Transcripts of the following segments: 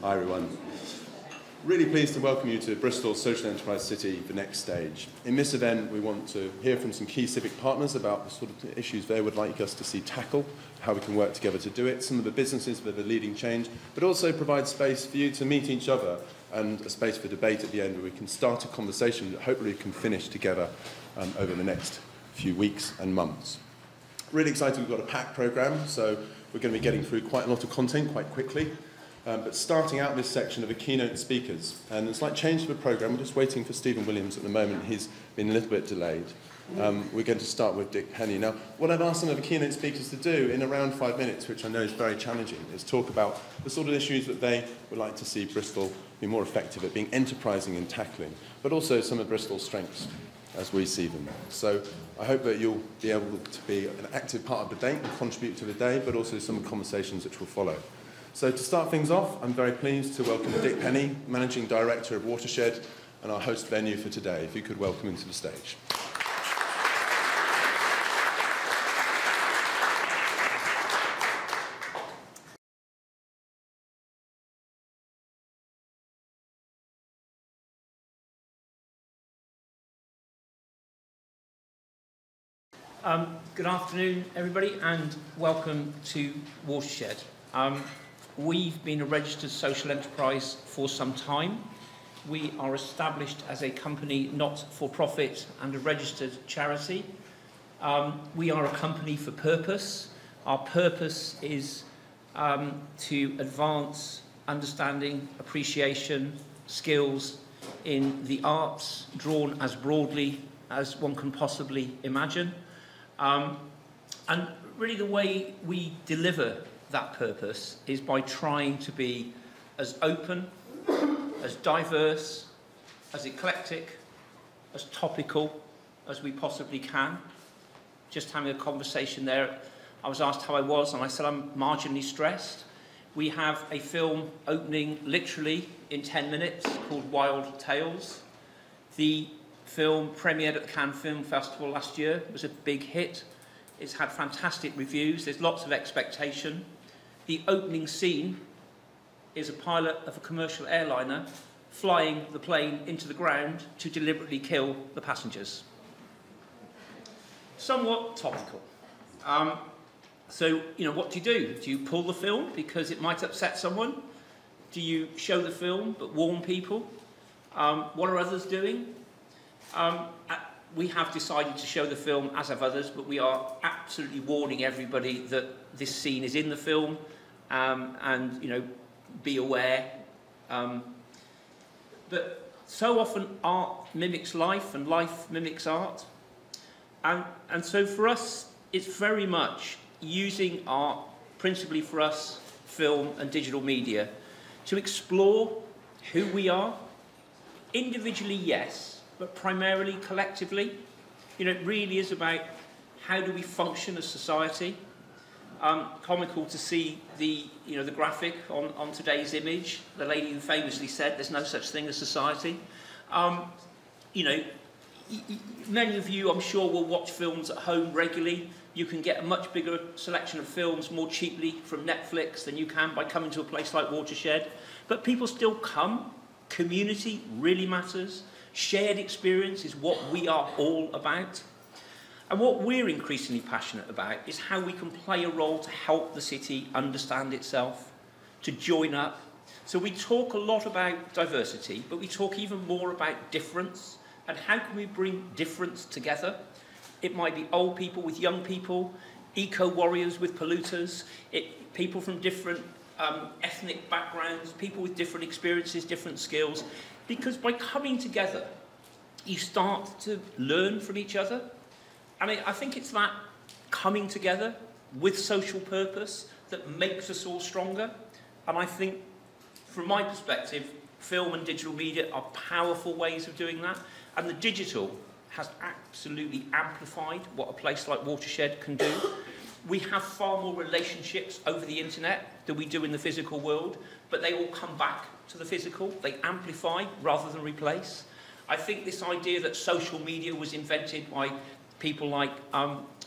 Hi everyone. Really pleased to welcome you to Bristol Social Enterprise City, the next stage. In this event, we want to hear from some key civic partners about the sort of issues they would like us to see tackle, how we can work together to do it, some of the businesses that are leading change, but also provide space for you to meet each other and a space for debate at the end where we can start a conversation that hopefully we can finish together over the next few weeks and months. Really excited, we've got a packed programme, so we're going to be getting through quite a lot of content quite quickly. But starting out this section of the keynote speakers, and it's like change to the programme, we're just waiting for Stephen Williams at the moment, he's been a little bit delayed. We're going to start with Dick Penny. Now, what I've asked some of the keynote speakers to do in around 5 minutes, which I know is very challenging, is talk about the sort of issues that they would like to see Bristol be more effective at being enterprising in tackling, but also some of Bristol's strengths as we see them. So I hope that you'll be able to be an active part of the debate and contribute to the day, but also some conversations which will follow. So to start things off, I'm very pleased to welcome Dick Penny, Managing Director of Watershed, and our host venue for today. If you could welcome him to the stage. Good afternoon, everybody, and welcome to Watershed. We've been a registered social enterprise for some time. We are established as a company not for profit and a registered charity. We are a company for purpose. Our purpose is to advance understanding, appreciation, skills in the arts, drawn as broadly as one can possibly imagine. And really the way we deliver that purpose is by trying to be as open, as diverse, as eclectic, as topical as we possibly can. Just having a conversation there, I was asked how I was, and I said I'm marginally stressed. We have a film opening literally in 10 minutes called Wild Tales. The film premiered at the Cannes Film Festival last year. It was a big hit. It's had fantastic reviews. There's lots of expectation. The opening scene is a pilot of a commercial airliner flying the plane into the ground to deliberately kill the passengers. Somewhat topical. So, what do? Do you pull the film because it might upset someone? Do you show the film but warn people? What are others doing? We have decided to show the film, as have others, but we are absolutely warning everybody that this scene is in the film, and be aware. But so often art mimics life and life mimics art, and so for us it's very much using art, principally for us film and digital media, to explore who we are, individually yes, but primarily collectively. It really is about how do we function as society. Comical to see the graphic on today's image. The lady who famously said there's no such thing as society. Many of you, I'm sure, will watch films at home regularly. You can get a much bigger selection of films more cheaply from Netflix than you can by coming to a place like Watershed. But people still come. Community really matters. Shared experience is what we are all about. And what we're increasingly passionate about is how we can play a role to help the city understand itself, to join up. So we talk a lot about diversity, but we talk even more about difference and how can we bring difference together. It might be old people with young people, eco-warriors with polluters, people from different ethnic backgrounds, people with different experiences, different skills. Because by coming together, you start to learn from each other. And I think it's that coming together with social purpose that makes us all stronger. And I think, from my perspective, film and digital media are powerful ways of doing that. And the digital has absolutely amplified what a place like Watershed can do. We have far more relationships over the internet than we do in the physical world, but they all come back to the physical. They amplify rather than replace. I think this idea that social media was invented by people like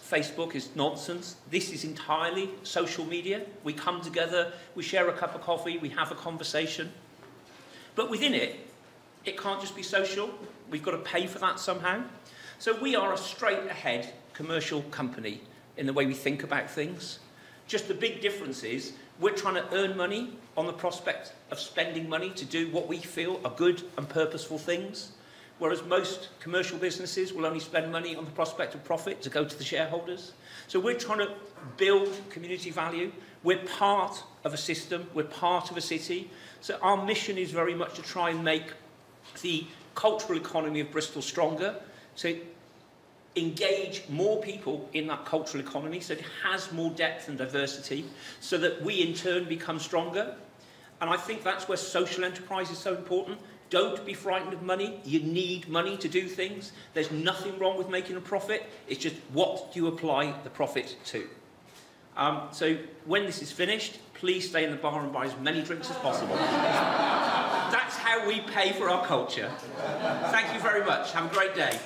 Facebook is nonsense. This is entirely social media. We come together, we share a cup of coffee, we have a conversation. But within it, it can't just be social. We've got to pay for that somehow. So we are a straight-ahead commercial company in the way we think about things. Just the big difference is we're trying to earn money on the prospect of spending money to do what we feel are good and purposeful things, whereas most commercial businesses will only spend money on the prospect of profit to go to the shareholders. So we're trying to build community value. We're part of a system. We're part of a city. So our mission is very much to try and make the cultural economy of Bristol stronger, to engage more people in that cultural economy so it has more depth and diversity, so that we in turn become stronger. And I think that's where social enterprise is so important. Don't be frightened of money. You need money to do things. There's nothing wrong with making a profit. It's just what do you apply the profit to? So when this is finished, please stay in the bar and buy as many drinks as possible. That's how we pay for our culture. Thank you very much. Have a great day.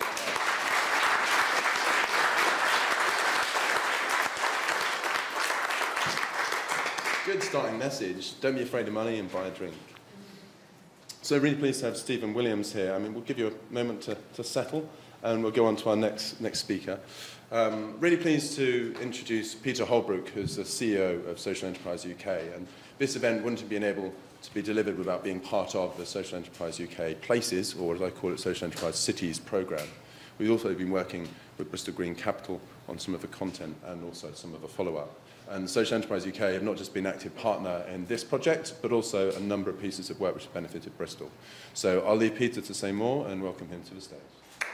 Good starting message. Don't be afraid of money and buy a drink. So really pleased to have Stephen Williams here. I mean, we'll give you a moment to settle, and we'll go on to our next speaker. Really pleased to introduce Peter Holbrook, who's the CEO of Social Enterprise UK. And this event wouldn't have been able to be delivered without being part of the Social Enterprise UK Places, or as I call it, Social Enterprise Cities programme. We've also been working with Bristol Green Capital on some of the content and also some of the follow-up. And Social Enterprise UK have not just been an active partner in this project, but also a number of pieces of work which have benefited Bristol. So I'll leave Peter to say more and welcome him to the stage.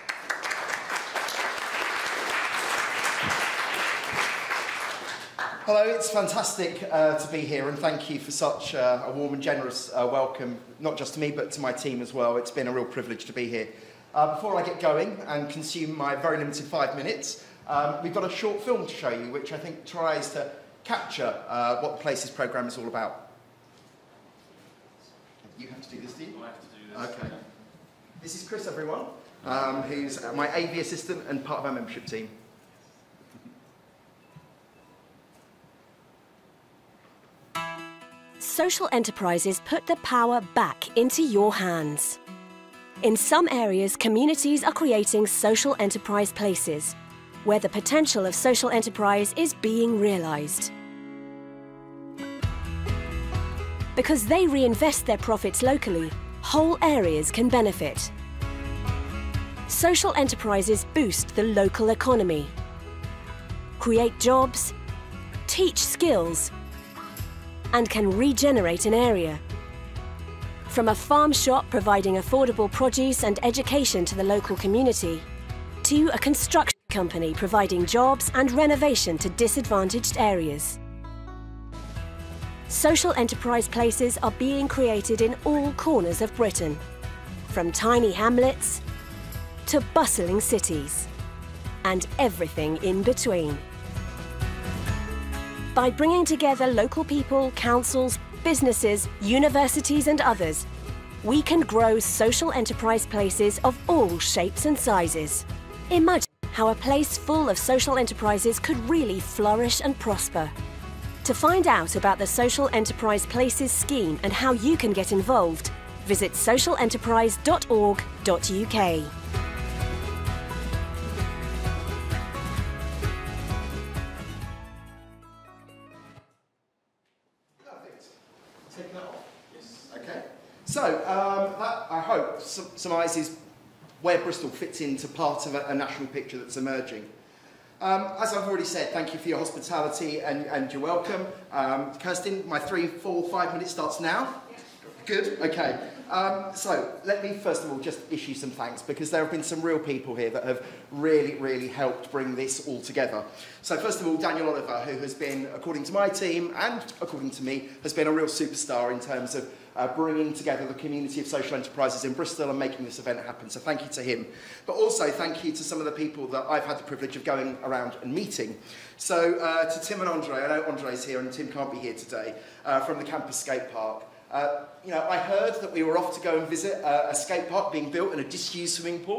Hello, it's fantastic to be here, and thank you for such a warm and generous welcome, not just to me, but to my team as well. It's been a real privilege to be here. Before I get going and consume my very limited 5 minutes, we've got a short film to show you, which I think tries to capture what the Places programme is all about. You have to do this, do you? I have to do this. Okay. This is Chris, everyone, who's my AV assistant and part of our membership team. Social enterprises put the power back into your hands. In some areas, communities are creating social enterprise places, where the potential of social enterprise is being realised. Because they reinvest their profits locally, whole areas can benefit. Social enterprises boost the local economy, create jobs, teach skills, and can regenerate an area. From a farm shop providing affordable produce and education to the local community, to a construction company providing jobs and renovation to disadvantaged areas. Social enterprise places are being created in all corners of Britain, from tiny hamlets to bustling cities, and everything in between. By bringing together local people, councils, businesses, universities and others, we can grow social enterprise places of all shapes and sizes. Imagine how a place full of social enterprises could really flourish and prosper. To find out about the Social Enterprise Places scheme and how you can get involved, visit socialenterprise.org.uk. Taking that off? Yes. Okay. So, that, I hope, surmises where Bristol fits into part of a national picture that's emerging. As I've already said, thank you for your hospitality and your welcome. Kirsten, my 3, 4, 5 minutes starts now. Yes. Good, okay. So let me first of all just issue some thanks, because there have been some real people here that have really helped bring this all together. So first of all, Daniel Oliver, who has been, according to my team and according to me, has been a real superstar in terms of bringing together the community of social enterprises in Bristol and making this event happen. So thank you to him. But also thank you to some of the people that I've had the privilege of going around and meeting. So to Tim and Andre, I know Andre's here and Tim can't be here today, from the campus skate park. You know, I heard that we were off to go and visit a skate park being built in a disused swimming pool.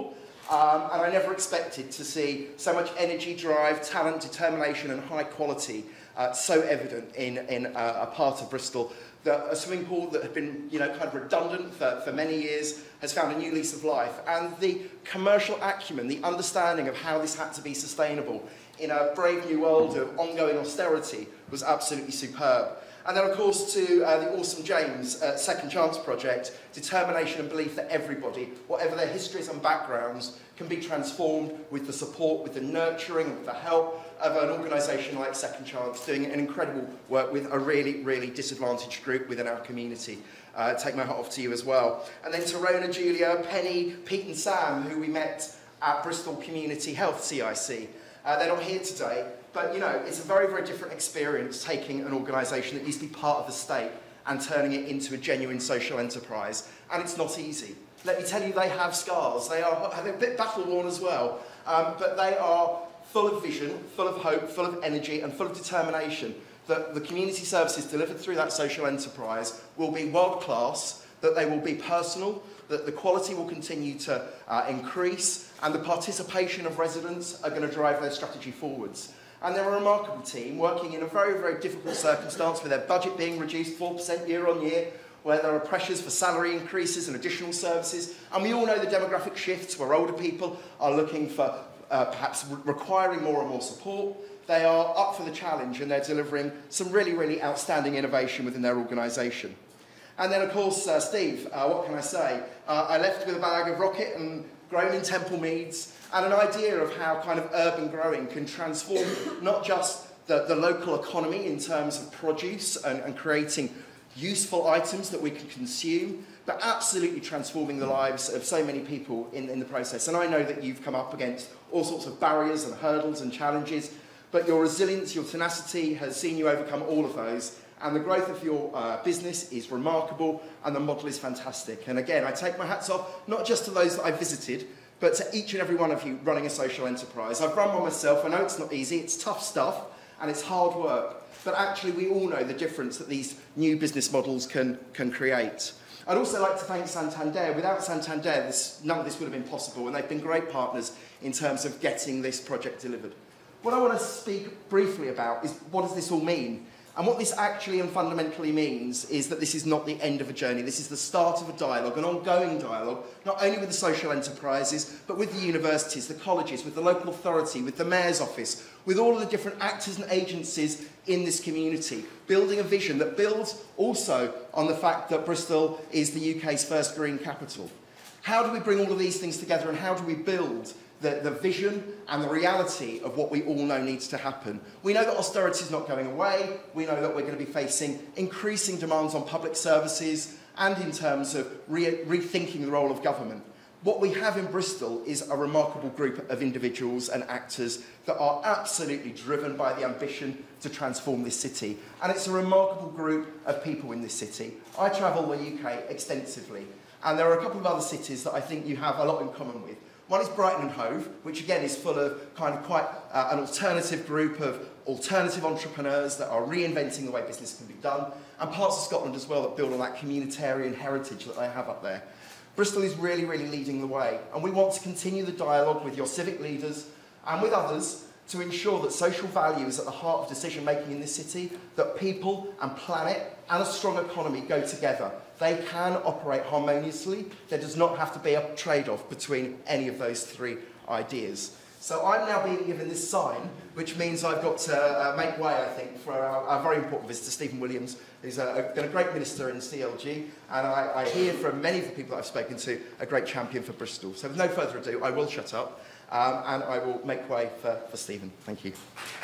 And I never expected to see so much energy, drive, talent, determination and high quality so evident in a part of Bristol. A swimming pool that had been, kind of redundant for many years has found a new lease of life. And the commercial acumen, the understanding of how this had to be sustainable in a brave new world of ongoing austerity was absolutely superb. And then, of course, to the awesome James Second Chance project, determination and belief that everybody, whatever their histories and backgrounds, can be transformed with the support, with the nurturing, and with the help of an organisation like Second Chance, doing an incredible work with a really, really disadvantaged group within our community. Take my hat off to you as well. And then to Rona, Julia, Penny, Pete and Sam, who we met at Bristol Community Health CIC. They're not here today, but it's a very, very different experience taking an organisation that used to be part of the state and turning it into a genuine social enterprise. And it's not easy. Let me tell you, they have scars. They're a bit battle-worn as well, but they are full of vision, full of hope, full of energy and full of determination that the community services delivered through that social enterprise will be world-class, that they will be personal, that the quality will continue to increase, and the participation of residents are going to drive their strategy forwards. And they're a remarkable team working in a very, very difficult circumstance with their budget being reduced 4% year on year, where there are pressures for salary increases and additional services. And we all know the demographic shifts where older people are looking for perhaps requiring more and more support. They are up for the challenge and they're delivering some really, really outstanding innovation within their organisation. And then, of course, Steve, what can I say? I left with a bag of rocket and grown in Temple Meads and an idea of how kind of urban growing can transform not just the local economy in terms of produce and creating useful items that we can consume, but absolutely transforming the lives of so many people in the process. And I know that you've come up against all sorts of barriers and hurdles and challenges, but your resilience, your tenacity has seen you overcome all of those. And the growth of your business is remarkable and the model is fantastic. And again, I take my hats off, not just to those that I visited, but to each and every one of you running a social enterprise. I've run one myself. I know it's not easy. It's tough stuff and it's hard work. But actually, we all know the difference that these new business models can create. I'd also like to thank Santander. Without Santander, none of this would have been possible, and they've been great partners in terms of getting this project delivered. What I want to speak briefly about is what does this all mean? And what this actually and fundamentally means is that this is not the end of a journey. This is the start of a dialogue, an ongoing dialogue, not only with the social enterprises, but with the universities, the colleges, with the local authority, with the mayor's office, with all of the different actors and agencies in this community, building a vision that builds also on the fact that Bristol is the UK's first green capital. How do we bring all of these things together and how do we build the vision and the reality of what we all know needs to happen? We know that austerity is not going away. We know that we're going to be facing increasing demands on public services and in terms of rethinking the role of government. What we have in Bristol is a remarkable group of individuals and actors that are absolutely driven by the ambition to transform this city. And it's a remarkable group of people in this city. I travel the UK extensively, and there are a couple of other cities that I think you have a lot in common with. One is Brighton and Hove, which again is full of kind of quite an alternative group of alternative entrepreneurs that are reinventing the way business can be done, and parts of Scotland as well that build on that communitarian heritage that they have up there. Bristol is really, really leading the way, and we want to continue the dialogue with your civic leaders and with others to ensure that social value is at the heart of decision making in this city, that people and planet and a strong economy go together. They can operate harmoniously. There does not have to be a trade-off between any of those three ideas. So I'm now being given this sign, which means I've got to make way, I think, for our very important visitor, Stephen Williams, who's been a great minister in CLG, and I hear from many of the people that I've spoken to, a great champion for Bristol. So with no further ado, I will shut up, and I will make way for Stephen. Thank you.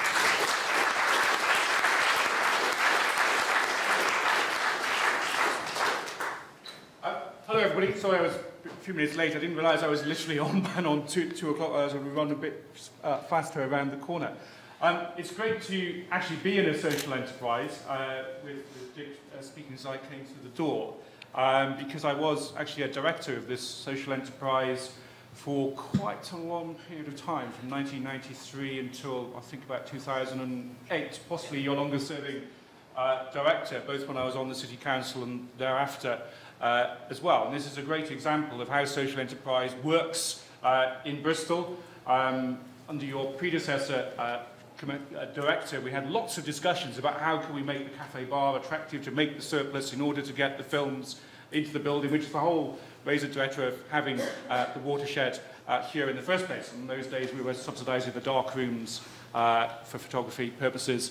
Hello everybody, sorry I was a few minutes late. I didn't realise I was literally on 2 o'clock. I was going to run a bit faster around the corner. It's great to actually be in a social enterprise with Dick speaking as I came through the door, because I was actually a director of this social enterprise for quite a long period of time, from 1993 until I think about 2008, possibly your longest serving director, both when I was on the City Council and thereafter as well. And this is a great example of how social enterprise works in Bristol. Under your predecessor, director, we had lots of discussions about how can we make the cafe bar attractive to make the surplus in order to get the films into the building, which is the whole raison d'etre of having the watershed here in the first place. In those days, we were subsidising the dark rooms for photography purposes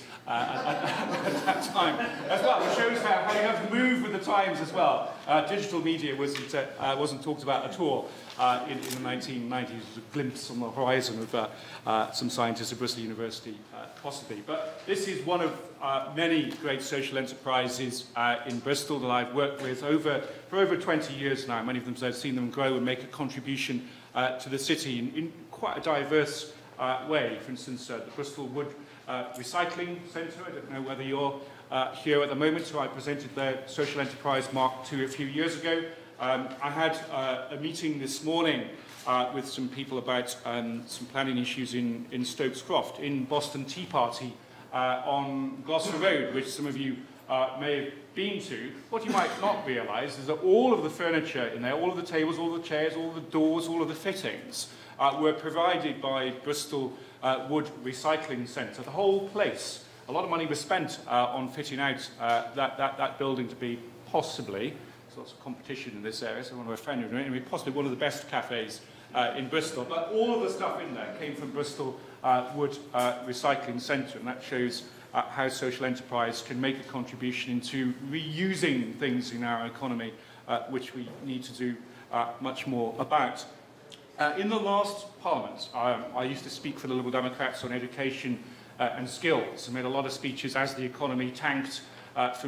at that time as well. It shows how you have to move with the times as well. Digital media wasn't talked about at all in the 1990s. It was a glimpse on the horizon of some scientists at Bristol University, possibly. But this is one of many great social enterprises in Bristol that I've worked with for over 20 years now. Many of them, I've seen them grow and make a contribution to the city in quite a diverse way. For instance, the Bristol Wood Recycling Centre. I don't know whether you're here at the moment, so I presented their Social Enterprise Mark II a few years ago. I had a meeting this morning with some people about some planning issues in Stokes Croft, in Boston Tea Party on Gloucester Road, which some of you may have been to. What you might not realise is that all of the furniture in there, all of the tables, all the chairs, all the doors, all of the fittings were provided by Bristol Wood Recycling Centre. The whole place, a lot of money was spent on fitting out that building to be possibly, there's lots of competition in this area, so I want to offend you, anyway, possibly one of the best cafes in Bristol. But all of the stuff in there came from Bristol Wood Recycling Centre, and that shows how social enterprise can make a contribution into reusing things in our economy, which we need to do much more about. In the last Parliament, I used to speak for the Liberal Democrats on education and skills, and made a lot of speeches as the economy tanked from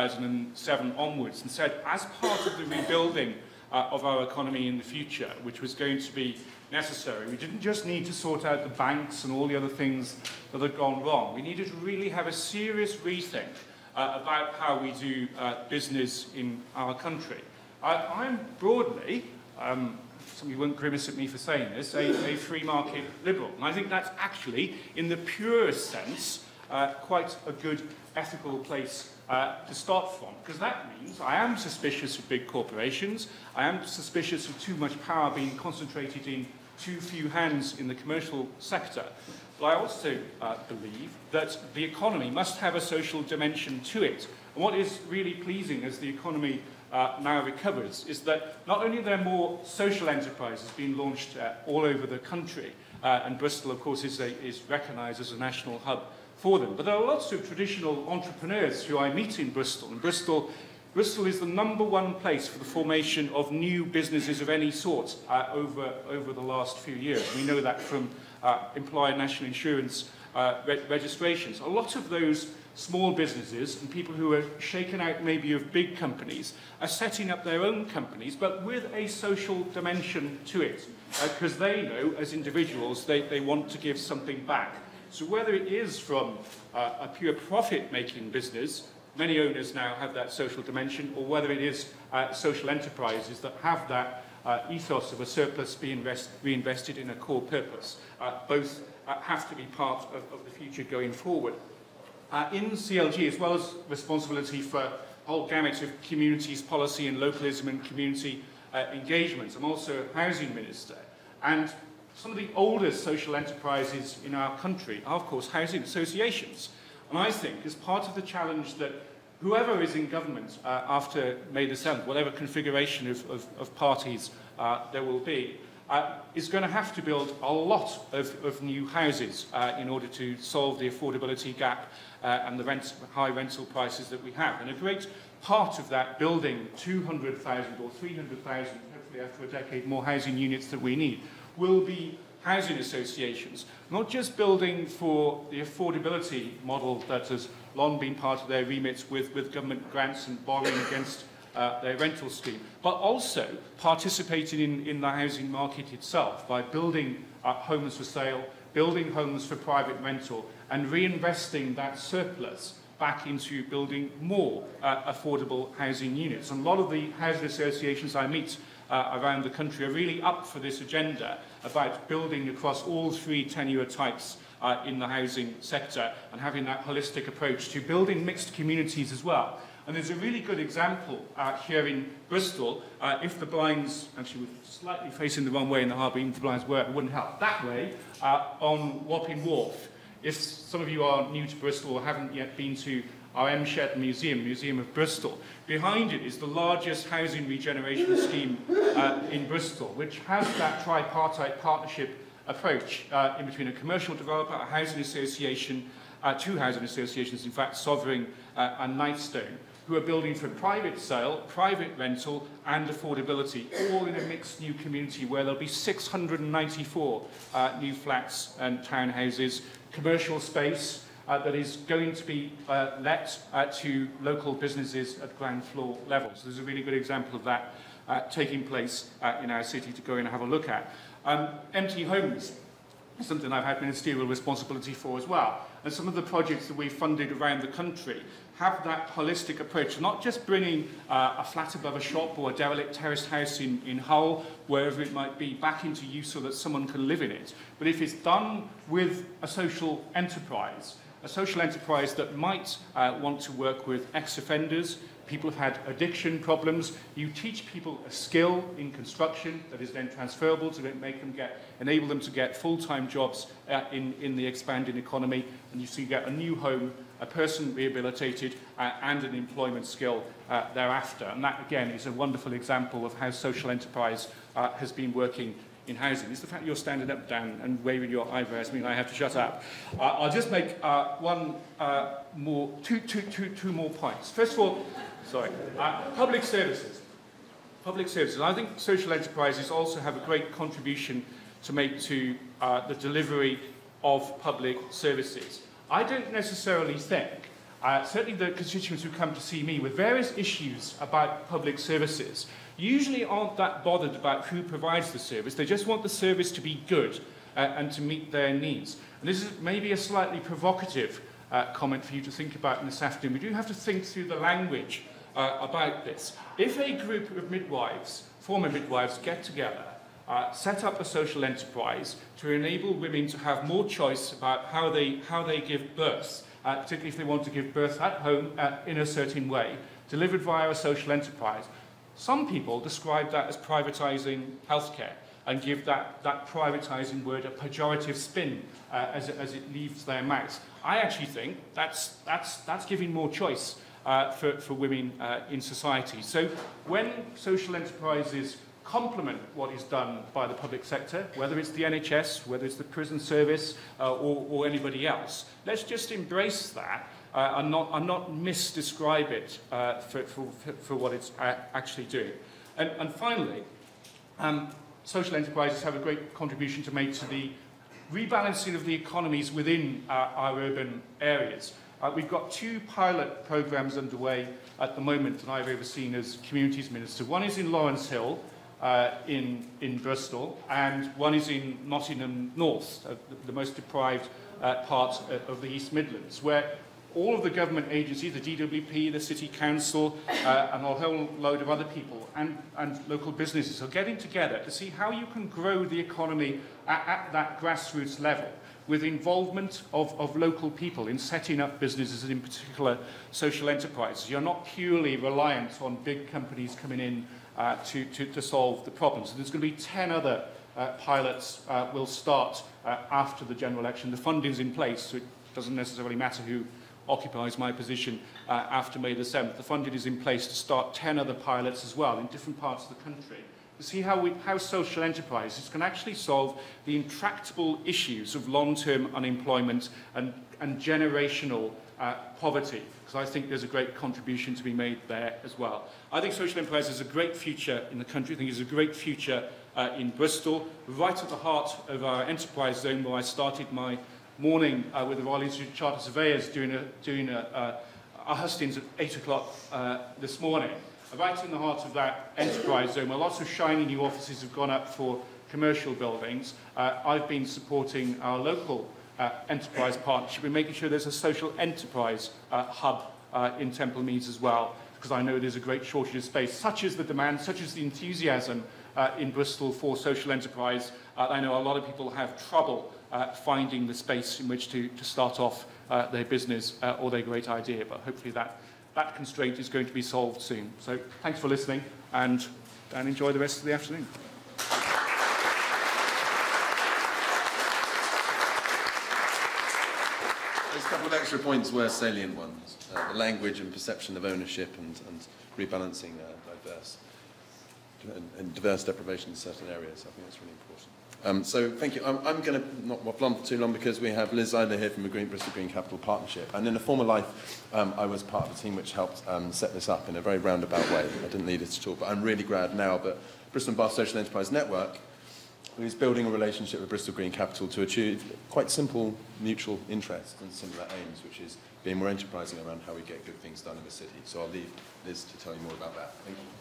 2007 onwards, and said, as part of the rebuilding of our economy in the future, which was going to be necessary, we didn't just need to sort out the banks and all the other things that had gone wrong. We needed to really have a serious rethink about how we do business in our country. I'm broadly, some of you won't grimace at me for saying this, a free market liberal. And I think that's actually, in the purest sense, quite a good ethical place to start from, because that means I am suspicious of big corporations, I am suspicious of too much power being concentrated in too few hands in the commercial sector. But I also believe that the economy must have a social dimension to it. And what is really pleasing as the economy now recovers is that not only are there more social enterprises being launched all over the country, and Bristol, of course, is recognised as a national hub for them, but there are lots of traditional entrepreneurs who I meet in Bristol. And Bristol is the #1 place for the formation of new businesses of any sort over the last few years. We know that from employer national insurance registrations. A lot of those small businesses and people who are shaken out maybe of big companies are setting up their own companies, but with a social dimension to it, because they know, as individuals, they want to give something back. So whether it is from a pure profit-making business, many owners now have that social dimension, or whether it is social enterprises that have that ethos of a surplus being reinvested in a core purpose, both have to be part of the future going forward. In CLG, as well as responsibility for a whole gamut of communities, policy and localism and community engagement, I'm also a housing minister. And some of the oldest social enterprises in our country are, of course, housing associations. And I think, as part of the challenge that whoever is in government after May the 7th, whatever configuration of parties there will be, is going to have to build a lot of new houses in order to solve the affordability gap and the high rental prices that we have. And a great part of that building 200,000 or 300,000, hopefully after a decade, more housing units that we need, will be housing associations, not just building for the affordability model that has long been part of their remits with government grants and borrowing against their rental scheme, but also participating in the housing market itself by building homes for sale, building homes for private rental, and reinvesting that surplus back into building more affordable housing units. And a lot of the housing associations I meet around the country are really up for this agenda about building across all three tenure types in the housing sector and having that holistic approach to building mixed communities as well. And there's a really good example here in Bristol. If the blinds, actually we're slightly facing the wrong way in the harbour, even if the blinds were, it wouldn't help. That way, on Wapping Wharf, if some of you are new to Bristol or haven't yet been to our M-Shed Museum of Bristol, behind it is the largest housing regeneration scheme in Bristol, which has that tripartite partnership approach in between a commercial developer, a housing association, two housing associations, in fact, Sovereign and Nightstone, who are building for private sale, private rental and affordability, all in a mixed new community where there'll be 694 new flats and townhouses, commercial space that is going to be let to local businesses at ground floor level. So there's a really good example of that taking place in our city to go and have a look at. Empty homes is something I've had ministerial responsibility for as well. And some of the projects that we've funded around the country have that holistic approach, not just bringing a flat above a shop or a derelict terraced house in Hull, wherever it might be, back into use so that someone can live in it, but if it's done with a social enterprise that might want to work with ex-offenders, people have had addiction problems. You teach people a skill in construction that is then transferable to enable them to get full-time jobs in the expanding economy, and you get a new home, a person rehabilitated, and an employment skill thereafter. And that, again, is a wonderful example of how social enterprise has been working in housing. It's the fact you're standing up, Dan, and waving your eyebrows mean I have to shut up. I'll just make two more points. First of all, public services. Public services. I think social enterprises also have a great contribution to make to the delivery of public services. I don't necessarily think, certainly the constituents who come to see me with various issues about public services usually aren't that bothered about who provides the service. They just want the service to be good and to meet their needs. And this is maybe a slightly provocative comment for you to think about in this afternoon. We do have to think through the language about this. If a group of midwives, former midwives, get together, set up a social enterprise to enable women to have more choice about how they give birth, particularly if they want to give birth at home in a certain way, delivered via a social enterprise. Some people describe that as privatising healthcare and give that privatising word a pejorative spin as it leaves their mouths. I actually think that's giving more choice for women in society. So when social enterprises complement what is done by the public sector, whether it's the NHS, whether it's the prison service, or anybody else, let's just embrace that and not misdescribe it for what it's actually doing. And finally, social enterprises have a great contribution to make to the rebalancing of the economies within our urban areas. We've got two pilot programmes underway at the moment that I've overseen as Communities Minister. One is in Lawrence Hill, in Bristol, and one is in Nottingham North, the most deprived part of the East Midlands, where all of the government agencies, the DWP, the City Council, and a whole load of other people and local businesses are getting together to see how you can grow the economy at that grassroots level with involvement of local people in setting up businesses and in particular social enterprises. You're not purely reliant on big companies coming in to solve the problems. So there's going to be 10 other pilots will start after the general election. The funding's in place, so it doesn't necessarily matter who occupies my position after May the 7th. The funding is in place to start 10 other pilots as well in different parts of the country to see how social enterprises can actually solve the intractable issues of long-term unemployment and generational poverty, because I think there's a great contribution to be made there as well. I think social enterprise is a great future in the country. I think it's a great future in Bristol, right at the heart of our enterprise zone where I started my morning with the Royal Institute of Chartered Surveyors doing a hustings at 8 o'clock this morning. Right in the heart of that enterprise zone where lots of shiny new offices have gone up for commercial buildings. I've been supporting our local enterprise partnership and making sure there's a social enterprise hub in Temple Meads as well, because I know there's a great shortage of space. Such is the demand, such is the enthusiasm in Bristol for social enterprise. I know a lot of people have trouble finding the space in which to start off their business or their great idea, but hopefully that that constraint is going to be solved soon. So thanks for listening, and enjoy the rest of the afternoon. There's a couple of extra points were salient ones. The language and perception of ownership and rebalancing diverse deprivation in certain areas. I think that's really important. So thank you. I'm going to not waffle on for too long because we have Liz Eiler here from the Bristol Green Capital Partnership. And in a former life, I was part of a team which helped set this up in a very roundabout way. I didn't need it at all, but I'm really glad now that Bristol and Bath Social Enterprise Network is building a relationship with Bristol Green Capital to achieve quite simple mutual interests and similar aims, which is being more enterprising around how we get good things done in the city. So I'll leave Liz to tell you more about that. Thank you.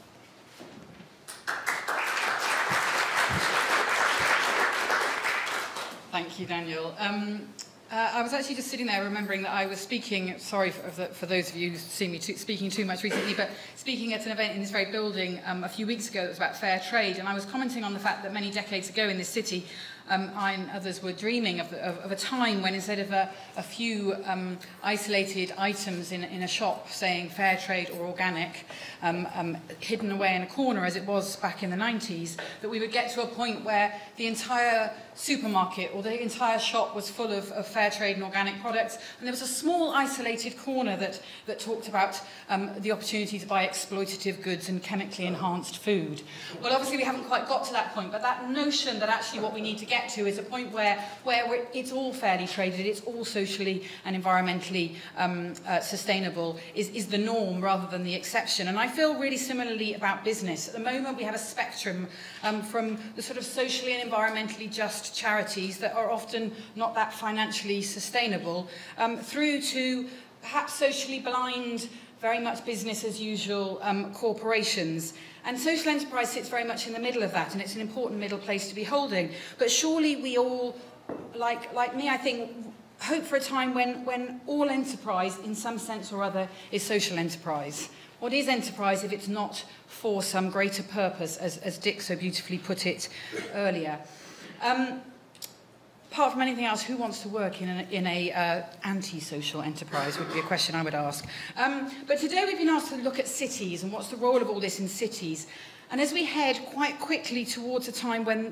Thank you, Daniel. I was actually just sitting there remembering that I was speaking, sorry for those of you who've seen me speaking too much recently, but speaking at an event in this very building a few weeks ago that was about fair trade, and I was commenting on the fact that many decades ago in this city, I and others were dreaming of a time when instead of a few isolated items in a shop saying fair trade or organic, hidden away in a corner as it was back in the 90s, that we would get to a point where the entire supermarket or the entire shop was full of fair trade and organic products, and there was a small isolated corner that talked about the opportunity to buy exploitative goods and chemically enhanced food. Well, obviously we haven't quite got to that point, but that notion that actually what we need to get to is a point where it's all fairly traded, it's all socially and environmentally sustainable is the norm rather than the exception. And I feel really similarly about business. At the moment we have a spectrum from the sort of socially and environmentally just charities that are often not that financially sustainable through to perhaps socially blind, very much business as usual corporations. And social enterprise sits very much in the middle of that, and it's an important middle place to be holding. But surely we all, like me, I think, hope for a time when all enterprise, in some sense or other, is social enterprise. What is enterprise if it's not for some greater purpose, as Dick so beautifully put it earlier? Apart from anything else, who wants to work in a anti-social enterprise would be a question I would ask. But today we've been asked to look at cities and what's the role of all this in cities. And as we head quite quickly towards a time when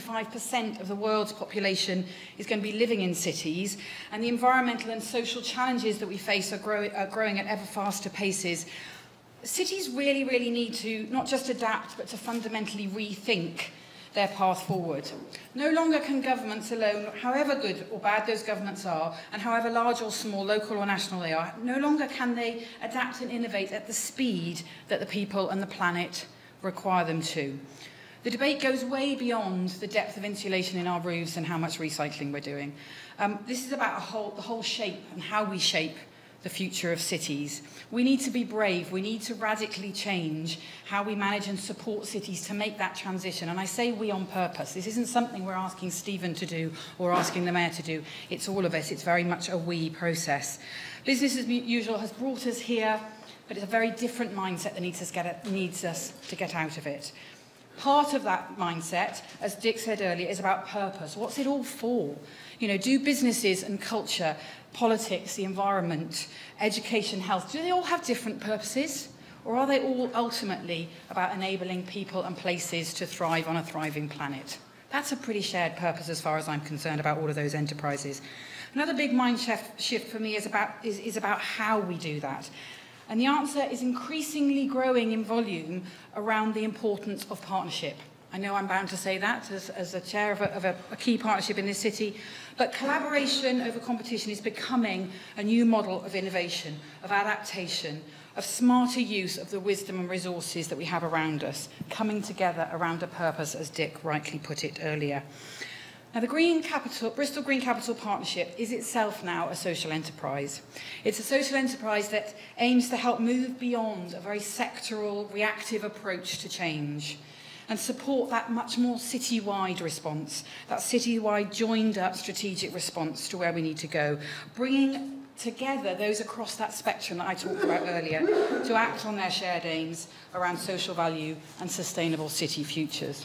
75% of the world's population is going to be living in cities, and the environmental and social challenges that we face are growing at ever faster paces, cities really, really need to not just adapt, but to fundamentally rethink their path forward. No longer can governments alone, however good or bad those governments are, and however large or small, local or national they are, no longer can they adapt and innovate at the speed that the people and the planet require them to. The debate goes way beyond the depth of insulation in our roofs and how much recycling we're doing. This is about the whole shape and how we shape the future of cities. We need to be brave. We need to radically change how we manage and support cities to make that transition. And I say we on purpose. This isn't something we're asking Stephen to do or asking the Mayor to do. It's all of us. It's very much a we process. Business as usual has brought us here, but it's a very different mindset that needs us to get out of it. Part of that mindset, as Dick said earlier, is about purpose. What's it all for? You know, do businesses and culture, politics, the environment, education, health, do they all have different purposes? Or are they all ultimately about enabling people and places to thrive on a thriving planet? That's a pretty shared purpose as far as I'm concerned about all of those enterprises. Another big mind shift for me is about how we do that. And the answer is increasingly growing in volume around the importance of partnership. I know I'm bound to say that as a chair of a key partnership in this city, but collaboration over competition is becoming a new model of innovation, of adaptation, of smarter use of the wisdom and resources that we have around us, coming together around a purpose, as Dick rightly put it earlier. Now, the Bristol Green Capital Partnership is itself now a social enterprise. It's a social enterprise that aims to help move beyond a very sectoral, reactive approach to change and support that much more city-wide response, that city-wide joined-up strategic response to where we need to go, bringing together those across that spectrum that I talked about earlier to act on their shared aims around social value and sustainable city futures.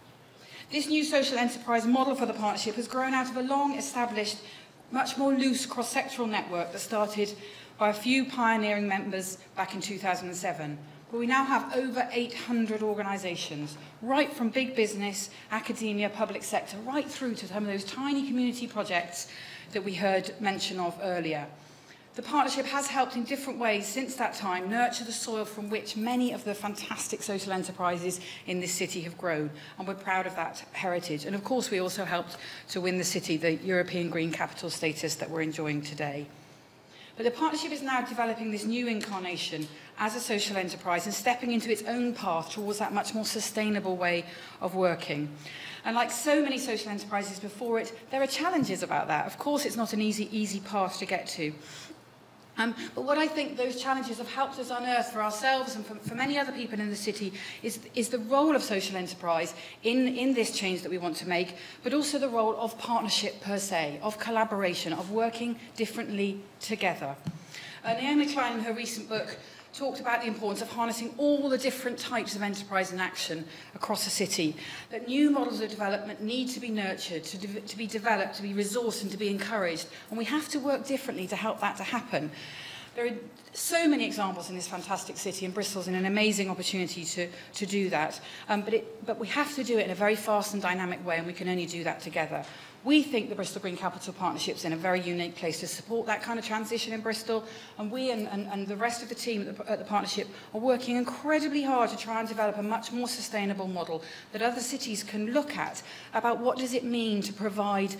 This new social enterprise model for the partnership has grown out of a long-established, much more loose cross-sectoral network that started by a few pioneering members back in 2007. But we now have over 800 organisations, right from big business, academia, public sector, right through to some of those tiny community projects that we heard mention of earlier. The partnership has helped in different ways since that time nurture the soil from which many of the fantastic social enterprises in this city have grown, and we're proud of that heritage. And of course we also helped to win the city the European Green Capital status that we're enjoying today. But the partnership is now developing this new incarnation as a social enterprise and stepping into its own path towards that much more sustainable way of working. And like so many social enterprises before it, there are challenges about that. Of course, it's not an easy path to get to. But what I think those challenges have helped us unearth for ourselves and for many other people in the city is the role of social enterprise in this change that we want to make, but also the role of partnership per se, of collaboration, of working differently together. Naomi Klein, in her recent book, talked about the importance of harnessing all the different types of enterprise and action across the city, that new models of development need to be nurtured, to be developed, to be resourced and to be encouraged, and we have to work differently to help that to happen. There are so many examples in this fantastic city, and Bristol's an amazing opportunity to do that, but we have to do it in a very fast and dynamic way, and we can only do that together. We think the Bristol Green Capital Partnership's in a very unique place to support that kind of transition in Bristol, and we and the rest of the team at the partnership are working incredibly hard to try and develop a much more sustainable model that other cities can look at about what does it mean to provide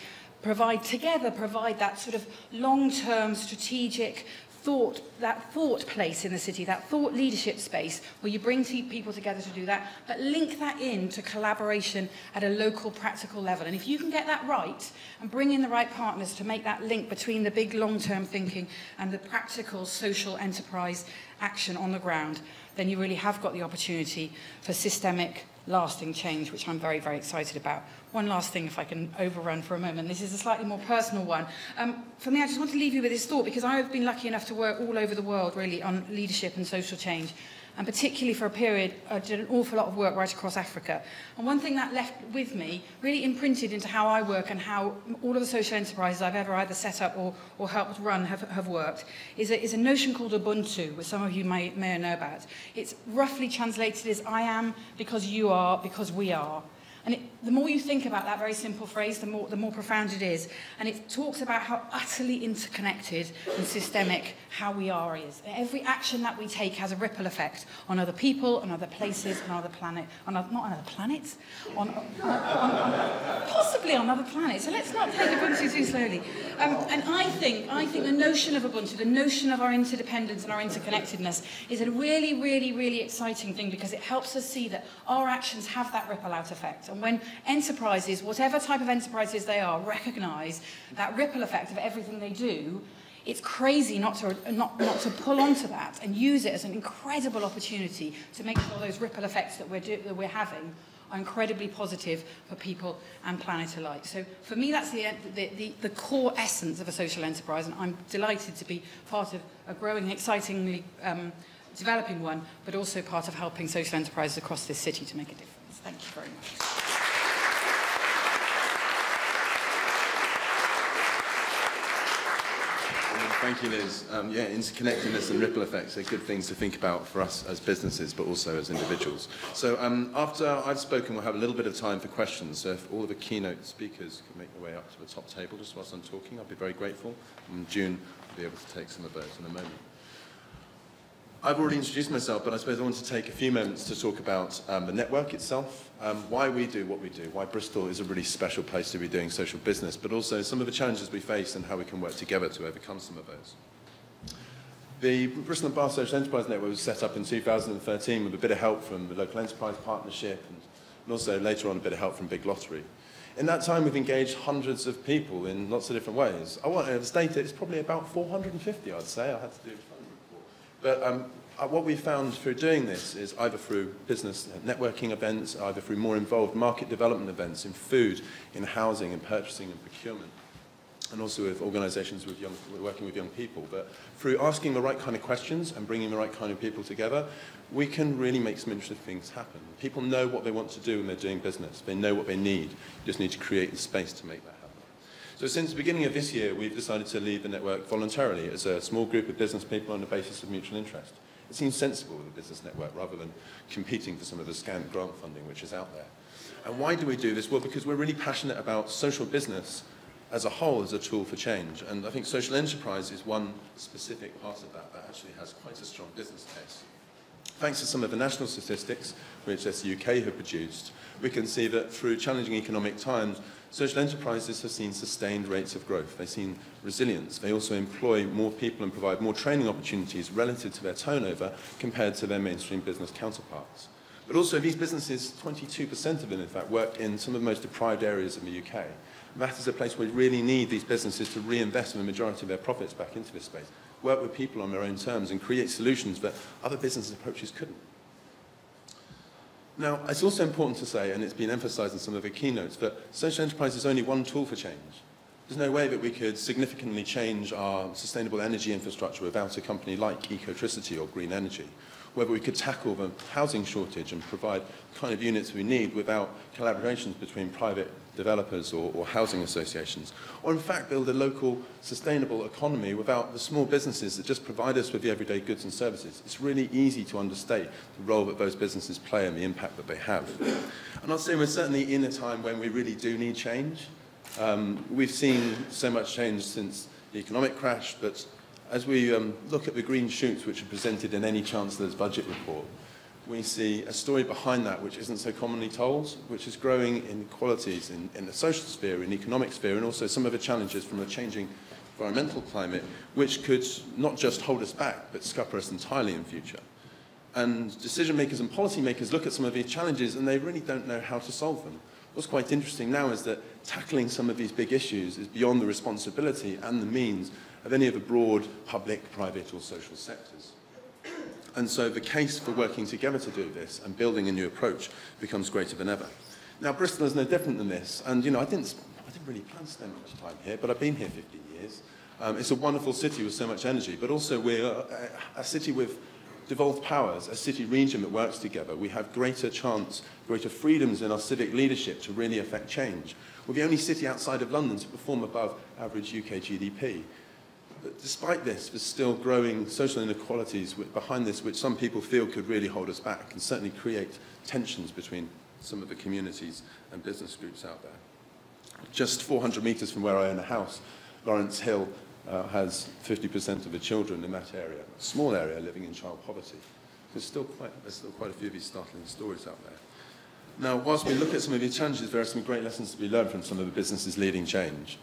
that sort of long-term strategic thought place in the city, that thought leadership space where you bring people together to do that, but link that in to collaboration at a local practical level. And if you can get that right and bring in the right partners to make that link between the big long-term thinking and the practical social enterprise action on the ground, then you really have got the opportunity for systemic, lasting change, which I'm very, very excited about. One last thing, if I can overrun for a moment. This is a slightly more personal one. For me, I just want to leave you with this thought, because I've been lucky enough to work all over the world, really, on leadership and social change. And particularly for a period, I did an awful lot of work right across Africa. And one thing that left with me, really imprinted into how I work and how all of the social enterprises I've ever either set up or helped run have worked, is a notion called Ubuntu, which some of you may know about. It's roughly translated as I am because you are because we are. And the more you think about that very simple phrase, the more profound it is. And it talks about how utterly interconnected and systemic how we are is. Every action that we take has a ripple effect on other people, on other places, on other planet, not on other planets, possibly on other planets. So let's not take Ubuntu too slowly. And I think the notion of Ubuntu, the notion of our interdependence and our interconnectedness is a really, really, really exciting thing, because it helps us see that our actions have that ripple out effect. And when enterprises, whatever type of enterprises they are, recognise that ripple effect of everything they do, it's crazy not to pull onto that and use it as an incredible opportunity to make sure those ripple effects that we're having are incredibly positive for people and planet alike. So for me, that's the core essence of a social enterprise, and I'm delighted to be part of a growing, excitingly developing one, but also part of helping social enterprises across this city to make a difference. Thank you very much. Thank you, Liz. Yeah, interconnectedness and ripple effects are good things to think about for us as businesses, but also as individuals. So after I've spoken, we'll have a little bit of time for questions. So if all of the keynote speakers can make their way up to the top table just whilst I'm talking, I'll be very grateful. And June will be able to take some of those in a moment. I've already introduced myself, but I suppose I want to take a few moments to talk about the network itself, why we do what we do, why Bristol is a really special place to be doing social business, but also some of the challenges we face and how we can work together to overcome some of those. The Bristol and Bath Social Enterprise Network was set up in 2013 with a bit of help from the Local Enterprise Partnership and also later on a bit of help from Big Lottery. In that time, we've engaged hundreds of people in lots of different ways. I want to state it's probably about 450, I'd say. I had to do a fund report. But what we found through doing this is either through business networking events, either through more involved market development events in food, in housing, in purchasing and procurement, and also with organisations working with young people. But through asking the right kind of questions and bringing the right kind of people together, we can really make some interesting things happen. People know what they want to do when they're doing business. They know what they need. You just need to create the space to make that happen. So since the beginning of this year, we've decided to leave the network voluntarily as a small group of business people on the basis of mutual interest. It seems sensible with a business network rather than competing for some of the scant grant funding which is out there. And why do we do this? Well, because we're really passionate about social business as a whole as a tool for change. And I think social enterprise is one specific part of that that actually has quite a strong business case. Thanks to some of the national statistics which the UK have produced, we can see that through challenging economic times, social enterprises have seen sustained rates of growth. They've seen resilience. They also employ more people and provide more training opportunities relative to their turnover compared to their mainstream business counterparts. But also these businesses, 22% of them in fact, work in some of the most deprived areas of the UK. That is a place where we really need these businesses to reinvest the majority of their profits back into this space, work with people on their own terms and create solutions that other business approaches couldn't. Now, it's also important to say, and it's been emphasized in some of the keynotes, that social enterprise is only one tool for change. There's no way that we could significantly change our sustainable energy infrastructure without a company like Ecotricity or Green Energy, whether we could tackle the housing shortage and provide the kind of units we need without collaborations between private developers or housing associations, or in fact build a local sustainable economy without the small businesses that just provide us with the everyday goods and services. It's really easy to understate the role that those businesses play and the impact that they have. And I'll say we're certainly in a time when we really do need change. We've seen so much change since the economic crash, but as we look at the green shoots which are presented in any Chancellor's budget report, we see a story behind that which isn't so commonly told, which is growing inequalities in the social sphere, in the economic sphere, and also some of the challenges from a changing environmental climate, which could not just hold us back, but scupper us entirely in future. And decision makers and policy makers look at some of these challenges and they really don't know how to solve them. What's quite interesting now is that tackling some of these big issues is beyond the responsibility and the means of any of the broad public, private or social sectors. And so the case for working together to do this and building a new approach becomes greater than ever. Now, Bristol is no different than this. And, you know, I didn't really plan to spend much time here, but I've been here 15 years. It's a wonderful city with so much energy, but also we're a city with devolved powers, a city region that works together. We have greater chance, greater freedoms in our civic leadership to really affect change. We're the only city outside of London to perform above average UK GDP. But despite this, there's still growing social inequalities behind this, which some people feel could really hold us back and certainly create tensions between some of the communities and business groups out there. Just 400 metres from where I own a house, Lawrence Hill has 50% of the children in that area, a small area, living in child poverty. There's still quite a few of these startling stories out there. Now, whilst we look at some of these challenges, there are some great lessons to be learned from some of the businesses leading change.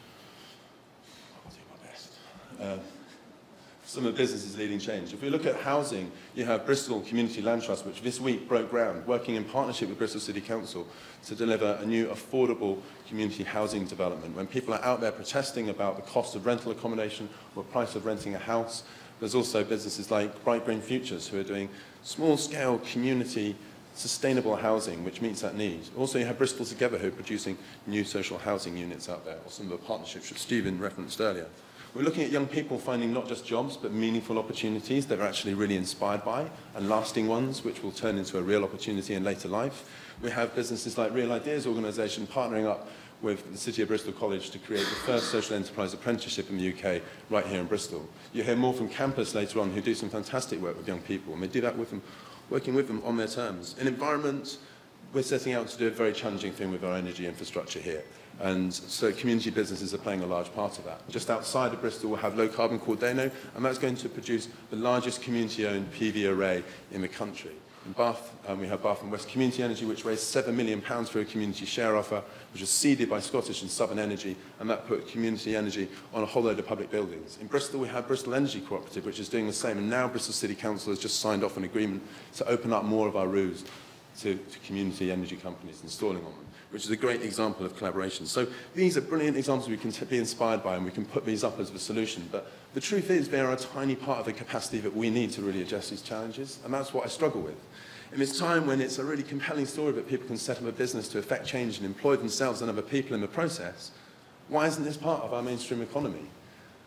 Some of the businesses leading change. If we look at housing, you have Bristol Community Land Trust, which this week broke ground, working in partnership with Bristol City Council to deliver a new affordable community housing development. When people are out there protesting about the cost of rental accommodation or the price of renting a house, there's also businesses like Bright Green Futures who are doing small-scale community sustainable housing, which meets that need. Also, you have Bristol Together, who are producing new social housing units out there, or some of the partnerships that Stephen referenced earlier. We're looking at young people finding not just jobs, but meaningful opportunities that are actually really inspired by, and lasting ones, which will turn into a real opportunity in later life. We have businesses like Real Ideas Organisation partnering up with the City of Bristol College to create the first social enterprise apprenticeship in the UK right here in Bristol. You'll hear more from campus later on, who do some fantastic work with young people, and they do that with them, working with them on their terms. In environment, we're setting out to do a very challenging thing with our energy infrastructure here. And so community businesses are playing a large part of that. Just outside of Bristol, we'll have Low Carbon Cordano, and that's going to produce the largest community-owned PV array in the country. In Bath, we have Bath and West Community Energy, which raised £7 million for a community share offer, which was seeded by Scottish and Southern Energy, and that put community energy on a whole load of public buildings. In Bristol, we have Bristol Energy Cooperative, which is doing the same, and now Bristol City Council has just signed off an agreement to open up more of our roofs to community energy companies installing on them, which is a great example of collaboration. So these are brilliant examples we can be inspired by, and we can put these up as the solution. But the truth is, they are a tiny part of the capacity that we need to really address these challenges, and that's what I struggle with. In this time when it's a really compelling story that people can set up a business to affect change and employ themselves and other people in the process, why isn't this part of our mainstream economy?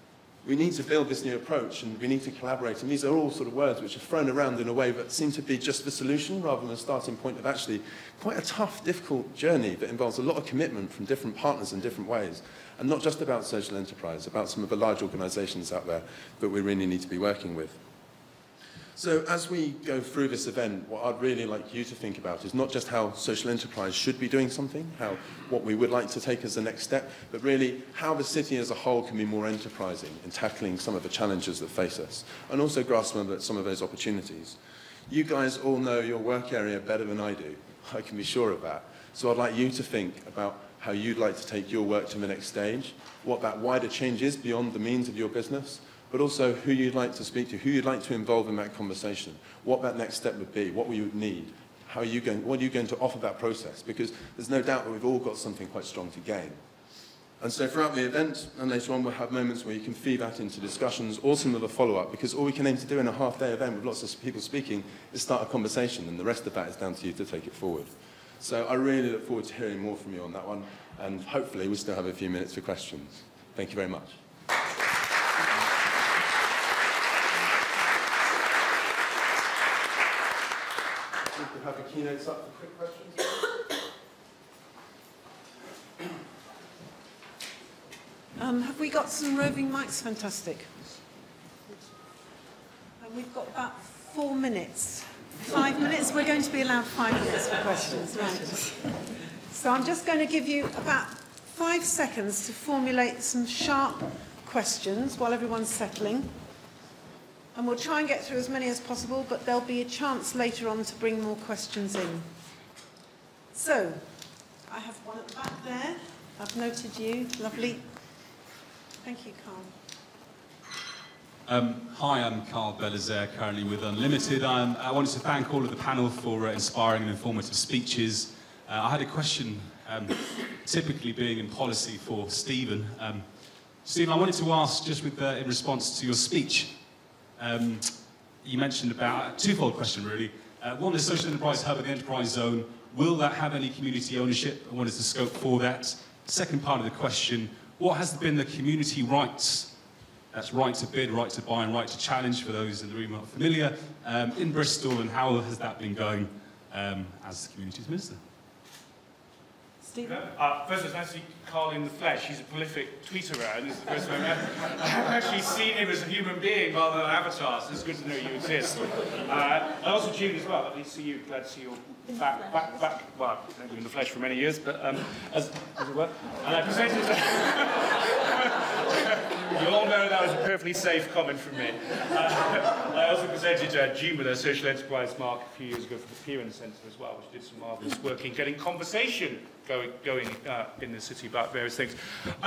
we need to build this new approach and we need to collaborate. And these are all sort of words which are thrown around in a way that seem to be just the solution rather than a starting point of actually quite a tough, difficult journey that involves a lot of commitment from different partners in different ways. And not just about social enterprise, about some of the large organisations out there that we really need to be working with. So as we go through this event, what I'd really like you to think about is not just how social enterprise should be doing something, what we would like to take as the next step, but really how the city as a whole can be more enterprising in tackling some of the challenges that face us, and also grasp some of those opportunities. You guys all know your work area better than I do. I can be sure of that. So I'd like you to think about how you'd like to take your work to the next stage, what that wider change is beyond the means of your business, but also who you'd like to speak to, who you'd like to involve in that conversation, what that next step would be, what you would need, what are you going to offer that process, because there's no doubt that we've all got something quite strong to gain. And so throughout the event, and later on, we'll have moments where you can feed that into discussions or some of the follow-up, because all we can aim to do in a half-day event with lots of people speaking is start a conversation, and the rest of that is down to you to take it forward. So I really look forward to hearing more from you on that one, and hopefully we still have a few minutes for questions. Thank you very much. We can have the keynotes up for quick questions. Have we got some roving mics? Fantastic. And we've got about 4 minutes. 5 minutes? We're going to be allowed 5 minutes for questions. Right. So I'm just going to give you about 5 seconds to formulate some sharp questions while everyone's settling. And we'll try and get through as many as possible, but there'll be a chance later on to bring more questions in. So, I have one at the back there. I've noted you. Lovely. Thank you, Carl. Hi, I'm Carl Belizaire, currently with Unlimited. I wanted to thank all of the panel for inspiring and informative speeches. I had a question, typically being in policy for Stephen. Stephen, I wanted to ask, just with in response to your speech, you mentioned about a twofold question, really. One is social enterprise hub and the enterprise zone. Will that have any community ownership? And what is the scope for that? Second part of the question, what has been the community rights? That's right to bid, right to buy, and right to challenge, for those in the room not familiar, in Bristol, and how has that been going as the Communities Minister? Stephen? First, it's nice to see Carl in the flesh. He's a prolific tweeter, and this is the first time I've actually seen him as a human being rather than an avatar, so it's good to know you exist. And also Julie as well. Lovely to see you. Glad to see you back. Well, I've known you in the flesh for many years, but as it were. And I presented... You all know that was a perfectly safe comment from me. I also presented June with a social enterprise mark a few years ago for the Peering Centre as well, which did some marvellous work in getting conversation going in the city about various things.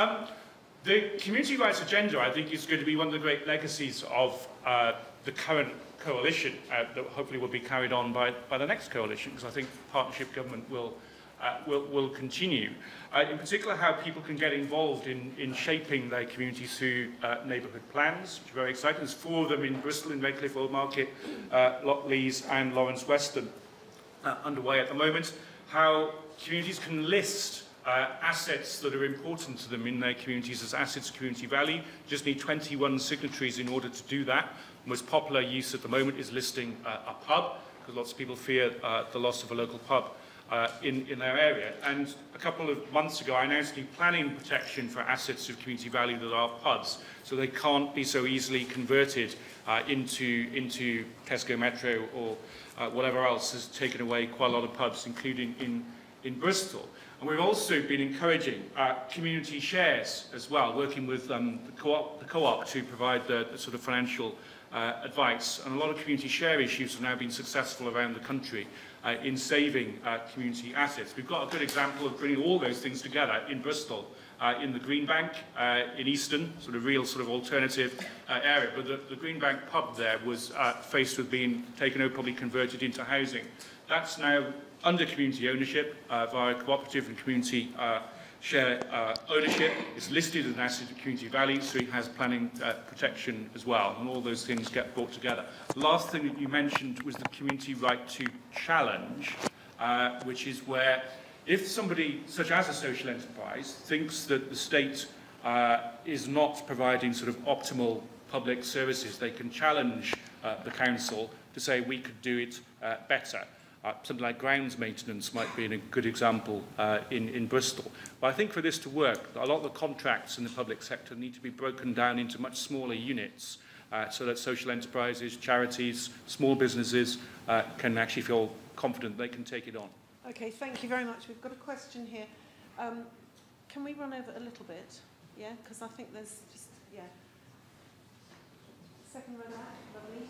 The community rights agenda, I think, is going to be one of the great legacies of the current coalition that hopefully will be carried on by the next coalition, because I think partnership government will continue. In particular, how people can get involved in shaping their communities through neighbourhood plans, which are very exciting. There's 4 of them in Bristol, in Redcliffe, Old Market, Lockleys and Lawrence Weston underway at the moment. How communities can list assets that are important to them in their communities as assets of community value. You just need 21 signatories in order to do that. The most popular use at the moment is listing a pub, because lots of people fear the loss of a local pub in their area. And a couple of months ago, I announced new planning protection for assets of community value that are pubs, so they can't be so easily converted into Tesco Metro or whatever else has taken away quite a lot of pubs, including in Bristol. And we've also been encouraging community shares as well, working with the co-op to provide the sort of financial advice. And a lot of community share issues have now been successful around the country in saving community assets. We've got a good example of bringing all those things together in Bristol, in the Green Bank, in Easton, sort of real sort of alternative area. But the Green Bank pub there was faced with being taken over, probably converted into housing. That's now under community ownership via cooperative and community share ownership. It's listed as an asset of community value, so it has planning protection as well, and all those things get brought together. The last thing that you mentioned was the community right to challenge, which is where if somebody, such as a social enterprise, thinks that the state is not providing sort of optimal public services. They can challenge the council to say we could do it better. Something like grounds maintenance might be a good example in Bristol. But I think for this to work, a lot of the contracts in the public sector need to be broken down into much smaller units so that social enterprises, charities, small businesses can actually feel confident they can take it on. Okay, thank you very much. We've got a question here. Can we run over a little bit? Yeah, because I think there's just, yeah. Second row back, lovely.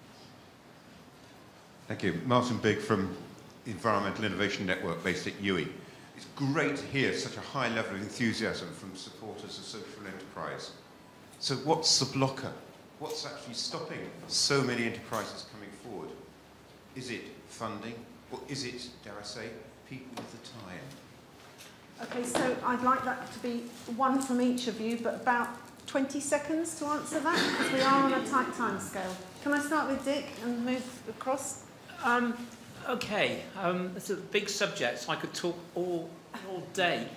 Thank you. Martin Bigg from the Environmental Innovation Network based at UWE. It's great to hear such a high level of enthusiasm from supporters of social enterprise. So what's the blocker? What's actually stopping so many enterprises coming forward? Is it funding, or is it, dare I say, people with the time? Okay, so I'd like that to be one from each of you, but about 20 seconds to answer that, because we are on a tight time scale. Can I start with Dick and move across? Okay, it's a big subject, so I could talk all day.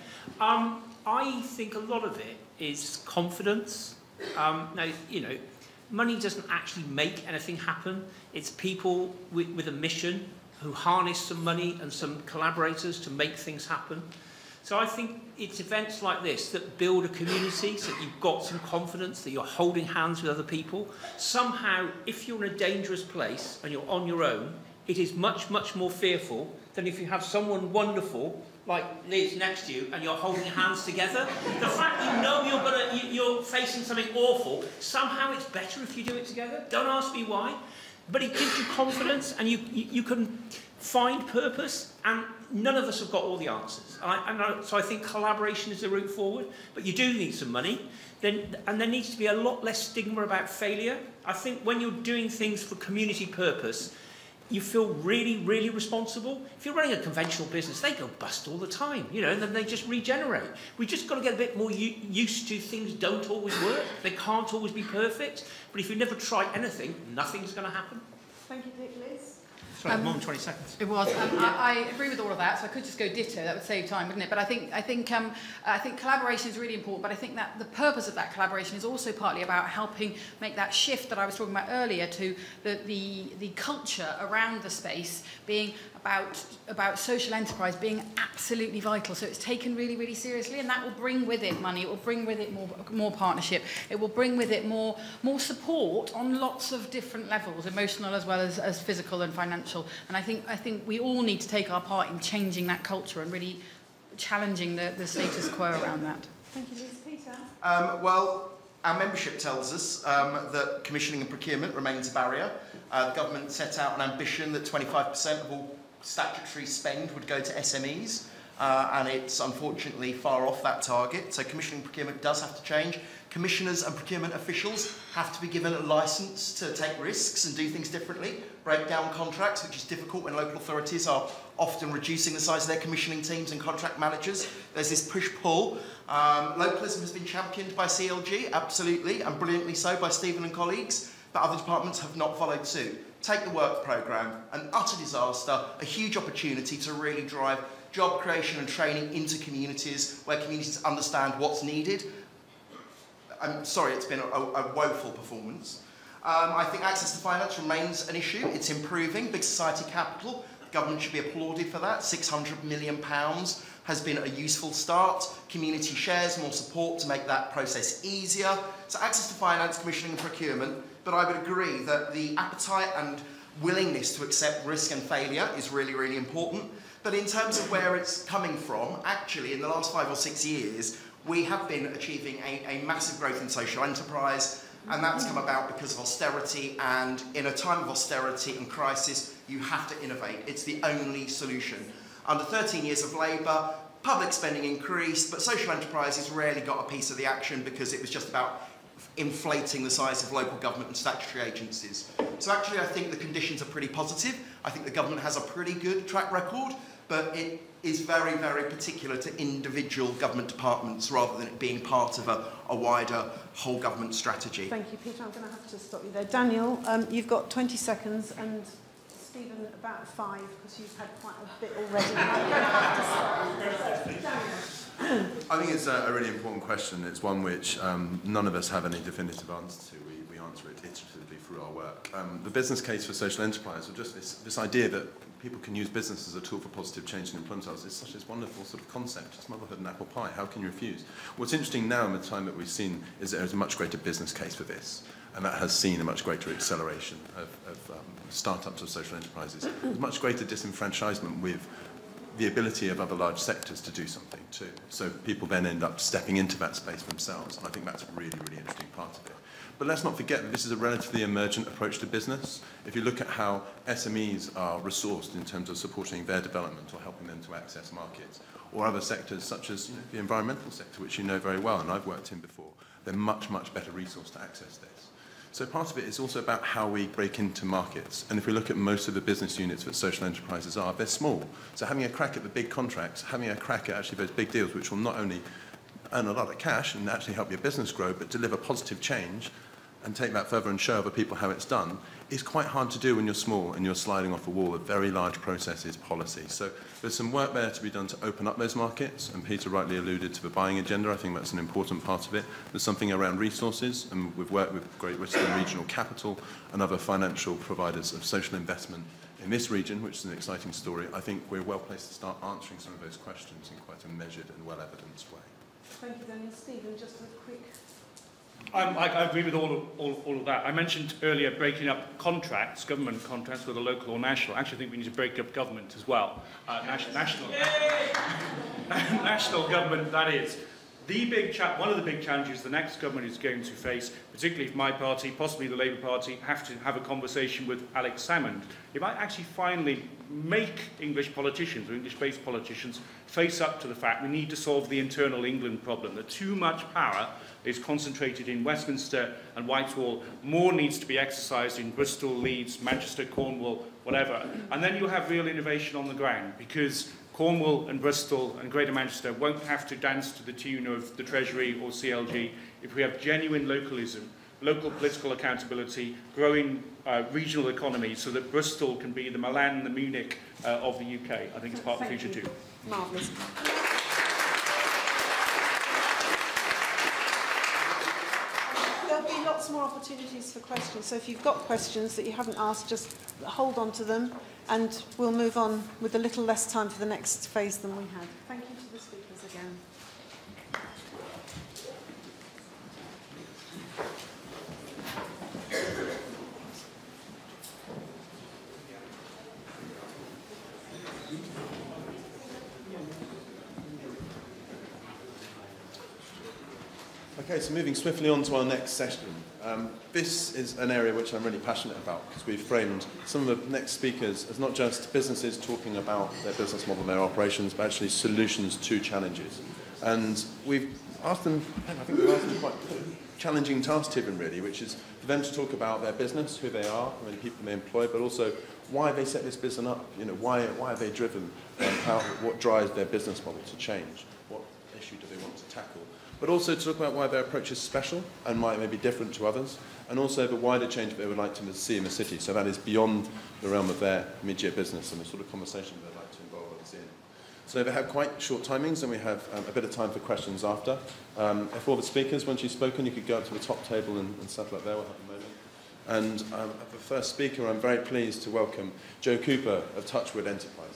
I think a lot of it is confidence. Now, you know, money doesn't actually make anything happen. It's people with a mission who harness some money and some collaborators to make things happen. So I think it's events like this that build a community so that you've got some confidence, that you're holding hands with other people. Somehow, if you're in a dangerous place and you're on your own, it is much, much more fearful than if you have someone wonderful like Liz next to you and you're holding hands together. The fact you know you're facing something awful, somehow it's better if you do it together. Don't ask me why. But it gives you confidence and you can find purpose, and none of us have got all the answers. So I think collaboration is the route forward, but you do need some money. And there needs to be a lot less stigma about failure. I think when you're doing things for community purpose, you feel really, really responsible. If you're running a conventional business, they go bust all the time, you know, and then they just regenerate. We've just got to get a bit more used to things don't always work. They can't always be perfect. But if you never try anything, nothing's going to happen. Thank you, Dick. Liz? Sorry, more than 20 seconds. It was. I agree with all of that, so I could just go ditto. That would save time, wouldn't it? But I think collaboration is really important. But I think that the purpose of that collaboration is also partly about helping make that shift that I was talking about earlier to the culture around the space being about social enterprise being absolutely vital. So it's taken really, really seriously, and that will bring with it money. It will bring with it more partnership. It will bring with it more support on lots of different levels, emotional as well as physical and financial. And I think we all need to take our part in changing that culture and really challenging the status quo around that. Thank you, Liz. Peter? Well, our membership tells us that commissioning and procurement remains a barrier. The government set out an ambition that 25% of all statutory spend would go to SMEs, and it's unfortunately far off that target. So commissioning and procurement does have to change. Commissioners and procurement officials have to be given a licence to take risks and do things differently, break down contracts, which is difficult when local authorities are often reducing the size of their commissioning teams and contract managers. There's this push-pull. Localism has been championed by CLG, absolutely, and brilliantly so by Stephen and colleagues, but other departments have not followed suit. Take the work programme, an utter disaster, a huge opportunity to really drive job creation and training into communities where communities understand what's needed. I'm sorry, it's been a woeful performance. I think access to finance remains an issue. It's improving. Big society capital, the government should be applauded for that. £600 million has been a useful start. Community shares, more support to make that process easier. So access to finance, commissioning and procurement. But I would agree that the appetite and willingness to accept risk and failure is really, really important. But in terms of where it's coming from, actually in the last 5 or 6 years, we have been achieving a massive growth in social enterprise, and that's come about because of austerity, and in a time of austerity and crisis, you have to innovate. It's the only solution. Under 13 years of Labour, public spending increased, but social enterprises rarely got a piece of the action because it was just about inflating the size of local government and statutory agencies. So actually I think the conditions are pretty positive. I think the government has a pretty good track record, but it is very, very particular to individual government departments rather than it being part of a wider whole government strategy. Thank you, Peter. I'm going to have to stop you there. Daniel, you've got 20 seconds and Stephen, about 5, because you've had quite a bit already. I think it's a really important question. It's one which none of us have any definitive answer to. We answer it iteratively through our work. The business case for social enterprise, or just this idea that people can use business as a tool for positive change and employment themselves, is such a wonderful sort of concept. It's motherhood and apple pie. How can you refuse? What's interesting now in the time that we've seen is that there's a much greater business case for this. And that has seen a much greater acceleration of startups of social enterprises. There's much greater disenfranchisement with the ability of other large sectors to do something too. So people then end up stepping into that space themselves. And I think that's a really, really interesting part of it. But let's not forget that this is a relatively emergent approach to business. If you look at how SMEs are resourced in terms of supporting their development or helping them to access markets, or other sectors such as the environmental sector, which you know very well and I've worked in before, they're much, much better resourced to access this. So part of it is also about how we break into markets. And if we look at most of the business units that social enterprises are, they're small. So having a crack at the big contracts, having a crack at actually those big deals, which will not only earn a lot of cash and actually help your business grow, but deliver positive change and take that further and show other people how it's done, is quite hard to do when you're small and you're sliding off a wall of very large processes, policy. So there's some work there to be done to open up those markets, and Peter rightly alluded to the buying agenda. I think that's an important part of it. There's something around resources, and we've worked with Great Western Regional Capital and other financial providers of social investment in this region, which is an exciting story. I think we're well placed to start answering some of those questions in quite a measured and well-evidenced way. Thank you, Daniel. Stephen, just a quick... I agree with all of that. I mentioned earlier breaking up contracts, government contracts, whether local or national. Actually, I think we need to break up government as well. National government, that is. One of the big challenges the next government is going to face, particularly if my party, possibly the Labour Party, have to have a conversation with Alex Salmond. It might actually finally make English politicians, or English-based politicians, face up to the fact we need to solve the internal England problem, that too much power is concentrated in Westminster and Whitehall. More needs to be exercised in Bristol, Leeds, Manchester, Cornwall, whatever. And then you'll have real innovation on the ground, because Cornwall and Bristol and Greater Manchester won't have to dance to the tune of the Treasury or CLG if we have genuine localism, local political accountability, growing regional economy, so that Bristol can be the Milan, the Munich of the UK. I think it's part of the future too. Marvellous. There'll be lots more opportunities for questions, so if you've got questions that you haven't asked, just hold on to them, and we'll move on with a little less time for the next phase than we had. Thank you to the speakers again. Okay, so moving swiftly on to our next session. This is an area which I'm really passionate about, because we've framed some of the next speakers as not just businesses talking about their business model and their operations, but actually solutions to challenges. And we've asked them, I think we've asked them quite challenging tasks even really, which is for them to talk about their business, who they are, how many people they employ, but also why they set this business up, why are they driven, and what drives their business model to change, what issue do they want to tackle. But also to talk about why their approach is special and why it may be different to others, and also the wider change that they would like to see in the city. So that is beyond the realm of their immediate business and the sort of conversation they'd like to involve us in. So they have quite short timings, and we have a bit of time for questions after. If all the speakers, once you've spoken, you could go up to the top table and settle up there. We'll have a moment. And the first speaker, I'm very pleased to welcome Joe Cooper of Touchwood Enterprises.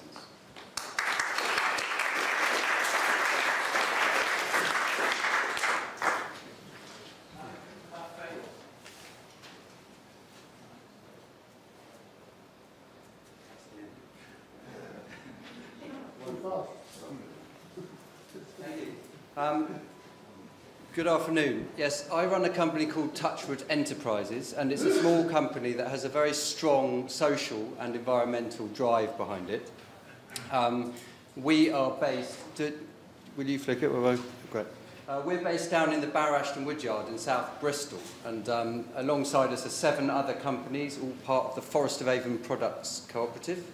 Good afternoon. Yes, I run a company called Touchwood Enterprises, and it's a small company that has a very strong social and environmental drive behind it. We are based... will you flick it? Great. We're based down in the Barrow Ashton Woodyard in South Bristol, and alongside us are 7 other companies, all part of the Forest of Avon Products Cooperative.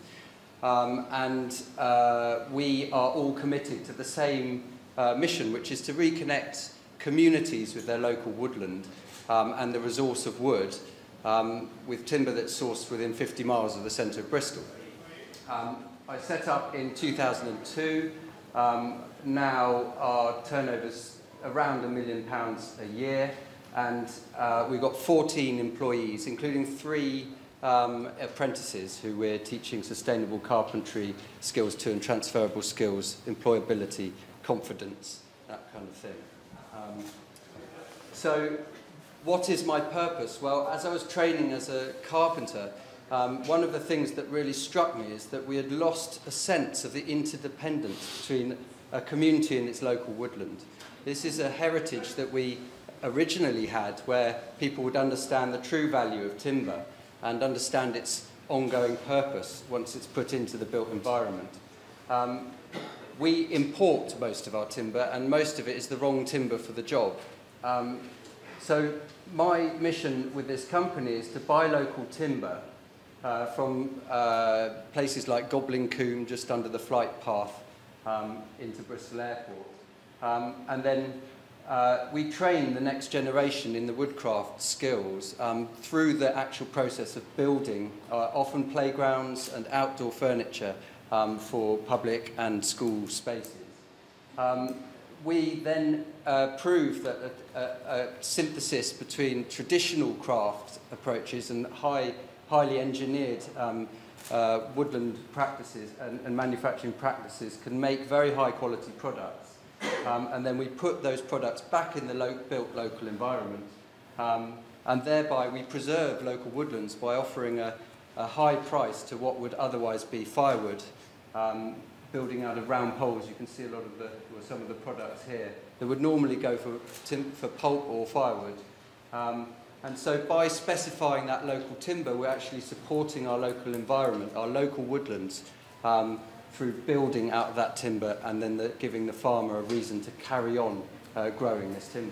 We are all committed to the same mission, which is to reconnect communities with their local woodland and the resource of wood with timber that's sourced within 50 miles of the centre of Bristol. I set up in 2002. Now our turnover's around £1 million a year, and we've got 14 employees, including 3 apprentices who we're teaching sustainable carpentry skills to, and transferable skills, employability, confidence, that kind of thing. So what is my purpose? Well, as I was training as a carpenter, one of the things that really struck me is that we had lost a sense of the interdependence between a community and its local woodland. This is a heritage that we originally had, where people would understand the true value of timber and understand its ongoing purpose once it's put into the built environment. We import most of our timber, and most of it is the wrong timber for the job. So my mission with this company is to buy local timber from places like Goblin Combe, just under the flight path into Bristol Airport. And then we train the next generation in the woodcraft skills through the actual process of building, often playgrounds and outdoor furniture for public and school spaces. We then prove that a synthesis between traditional craft approaches and highly engineered woodland practices and manufacturing practices can make very high quality products. And then we put those products back in the built local environment. And thereby we preserve local woodlands by offering a high price to what would otherwise be firewood. Building out of round poles, you can see a lot of some of the products here that would normally go for pulp or firewood. And so by specifying that local timber, we're actually supporting our local environment, our local woodlands, through building out of that timber, and then giving the farmer a reason to carry on growing this timber.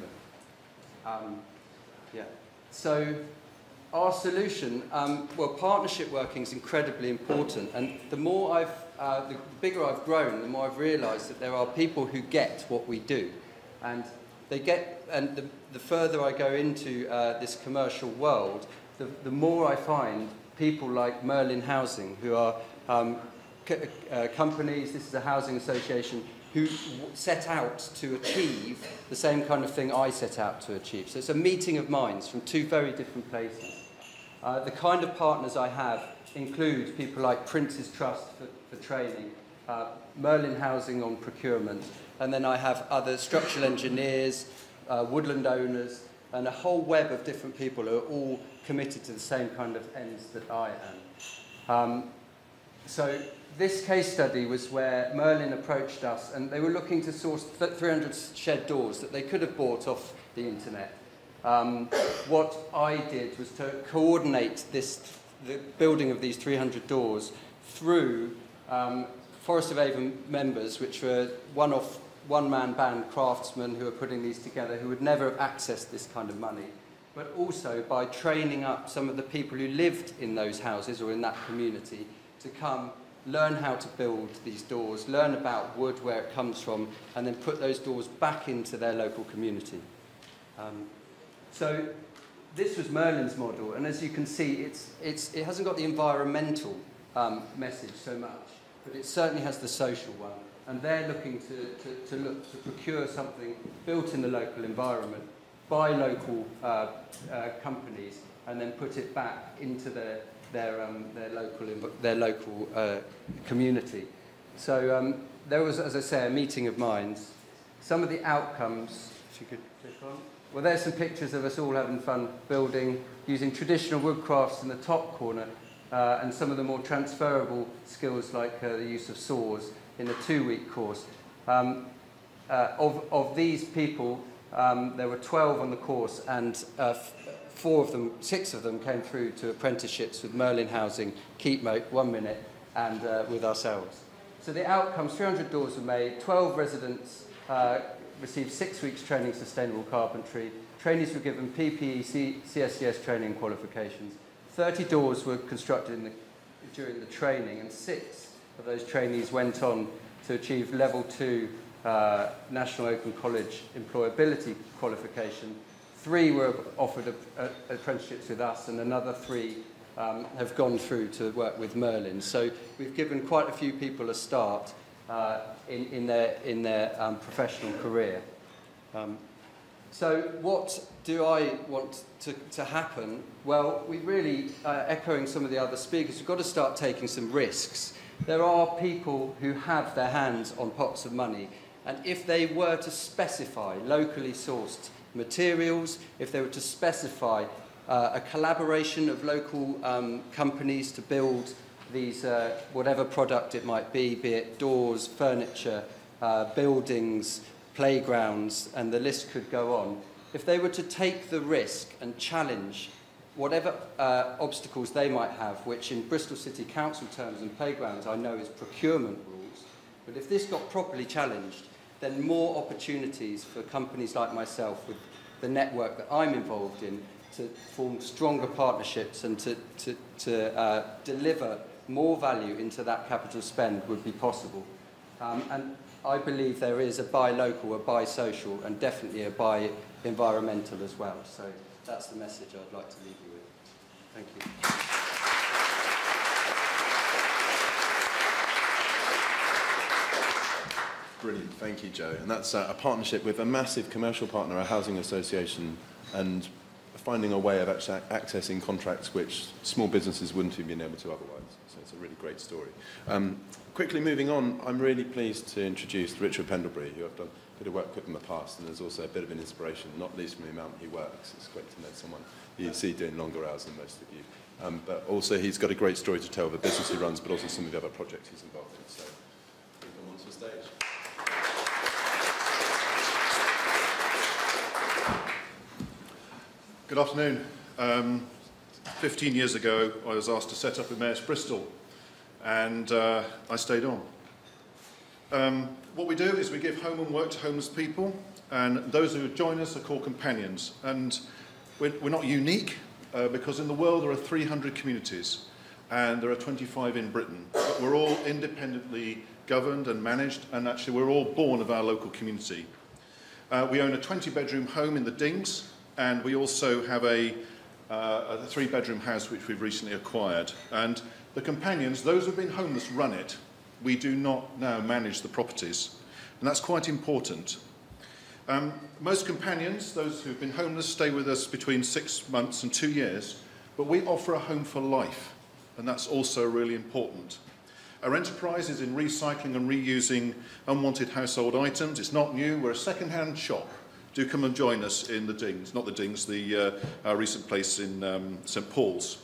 So our solution, well, partnership working is incredibly important, and the bigger I've grown, the more I've realised that there are people who get what we do, and the further I go into this commercial world, the more I find people like Merlin Housing, who are companies, this is a housing association, who set out to achieve the same kind of thing I set out to achieve. So it's a meeting of minds from 2 very different places. The kind of partners I have include people like Prince's Trust for training, Merlin Housing on procurement, and then I have other structural engineers, woodland owners, and a whole web of different people who are all committed to the same kind of ends that I am. So this case study was where Merlin approached us, and they were looking to source 300 shed doors that they could have bought off the internet. What I did was to coordinate the building of these 300 doors through Forest of Avon members, which were one-man band craftsmen who are putting these together, who would never have accessed this kind of money, but also by training up some of the people who lived in those houses or in that community to come learn how to build these doors, learn about wood, where it comes from, and then put those doors back into their local community. So this was Merlin's model, and as you can see, it hasn't got the environmental message so much, but it certainly has the social one. And they're looking to procure something built in the local environment by local companies, and then put it back into their local community. So there was, as I say, a meeting of minds. Some of the outcomes, if you could click on. Well, there's some pictures of us all having fun building, using traditional woodcrafts in the top corner, and some of the more transferable skills like the use of saws in a 2-week course. Of these people, there were 12 on the course, and 6 of them came through to apprenticeships with Merlin Housing, Keepmoat, 1 Minute, and with ourselves. So the outcomes, 300 doors were made, 12 residents received 6 weeks training in sustainable carpentry, trainees were given PPE, CSCS training qualifications, 30 doors were constructed during the training, and 6 of those trainees went on to achieve level 2 National Open College employability qualification. 3 were offered apprenticeships with us, and another 3 have gone through to work with Merlin. So we've given quite a few people a start in their professional career. So what do I want to happen? Well, we really, echoing some of the other speakers, we've got to start taking some risks. There are people who have their hands on pots of money, and if they were to specify locally sourced materials, if they were to specify a collaboration of local companies to build these, whatever product it might be it doors, furniture, buildings, playgrounds, and the list could go on. If they were to take the risk and challenge whatever obstacles they might have, which in Bristol City Council terms and playgrounds I know is procurement rules, but if this got properly challenged, then more opportunities for companies like myself with the network that I'm involved in to form stronger partnerships and to deliver more value into that capital spend would be possible. And I believe there is a buy local, a buy social, and definitely a buy environmental as well. So that's the message I'd like to leave you with. Thank you. Brilliant, thank you, Joe. And that's a partnership with a massive commercial partner, a housing association, and finding a way of actually accessing contracts which small businesses wouldn't have been able to otherwise. So it's a really great story. Quickly moving on, I'm really pleased to introduce Richard Pendlebury, who I've done a bit of work with in the past, and is also a bit of an inspiration, not least from the amount he works. It's great to know someone you see doing longer hours than most of you. But also he's got a great story to tell of the business he runs, but also some of the other projects he's involved in. So bring him onto the stage. Good afternoon. 15 years ago, I was asked to set up Emmaus Bristol, and I stayed on. What we do is we give home and work to homeless people, and those who join us are called companions. And we're not unique, because in the world there are 300 communities, and there are 25 in Britain. But we're all independently governed and managed, and actually we're all born of our local community. We own a 20-bedroom home in the Dings, and we also have a 3-bedroom house which we've recently acquired. And the companions, those who've been homeless, run it. We do not now manage the properties, and that's quite important. Most companions, those who've been homeless, stay with us between 6 months and 2 years, but we offer a home for life, and that's also really important. Our enterprise is in recycling and reusing unwanted household items. It's not new, we're a second-hand shop. Do come and join us in the Dings, not the Dings, our recent place in St Paul's.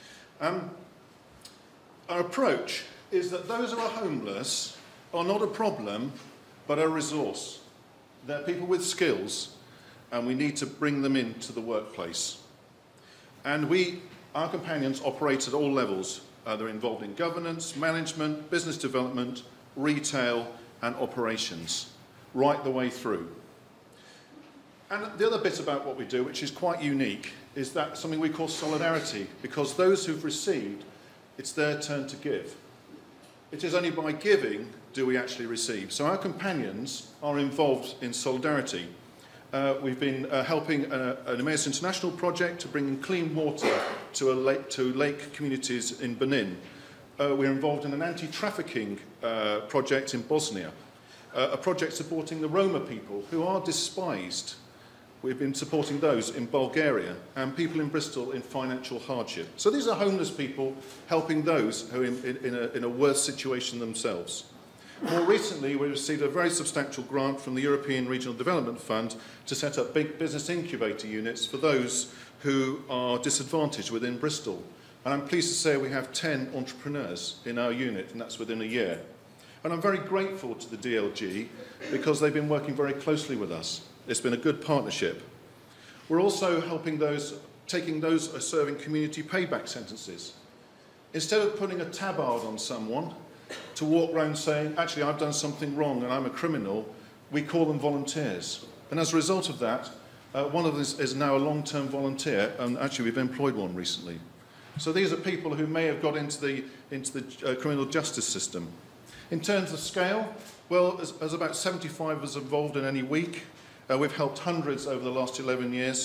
Our approach is that those who are homeless are not a problem, but a resource. They're people with skills, and we need to bring them into the workplace. And our companions operate at all levels. They're involved in governance, management, business development, retail, and operations, right the way through. And the other bit about what we do, which is quite unique, is that something we call solidarity, because those who've received, it's their turn to give. It is only by giving do we actually receive. So our companions are involved in solidarity. We've been helping an Emmaus International project to bring in clean water to lake communities in Benin. We're involved in an anti-trafficking project in Bosnia, a project supporting the Roma people who are despised. We've been supporting those in Bulgaria, and people in Bristol in financial hardship. So these are homeless people helping those who are in a worse situation themselves. More recently, we received a very substantial grant from the European Regional Development Fund to set up big business incubator units for those who are disadvantaged within Bristol. And I'm pleased to say we have 10 entrepreneurs in our unit, and that's within a year. And I'm very grateful to the DLG because they've been working very closely with us. It's been a good partnership. We're also helping taking those who are serving community payback sentences. Instead of putting a tabard on someone to walk around saying, actually, I've done something wrong and I'm a criminal, we call them volunteers. And as a result of that, one of them is now a long-term volunteer, and actually we've employed one recently. So these are people who may have got into the criminal justice system. In terms of scale, well, there's about 75 of us involved in any week. We've helped hundreds over the last 11 years.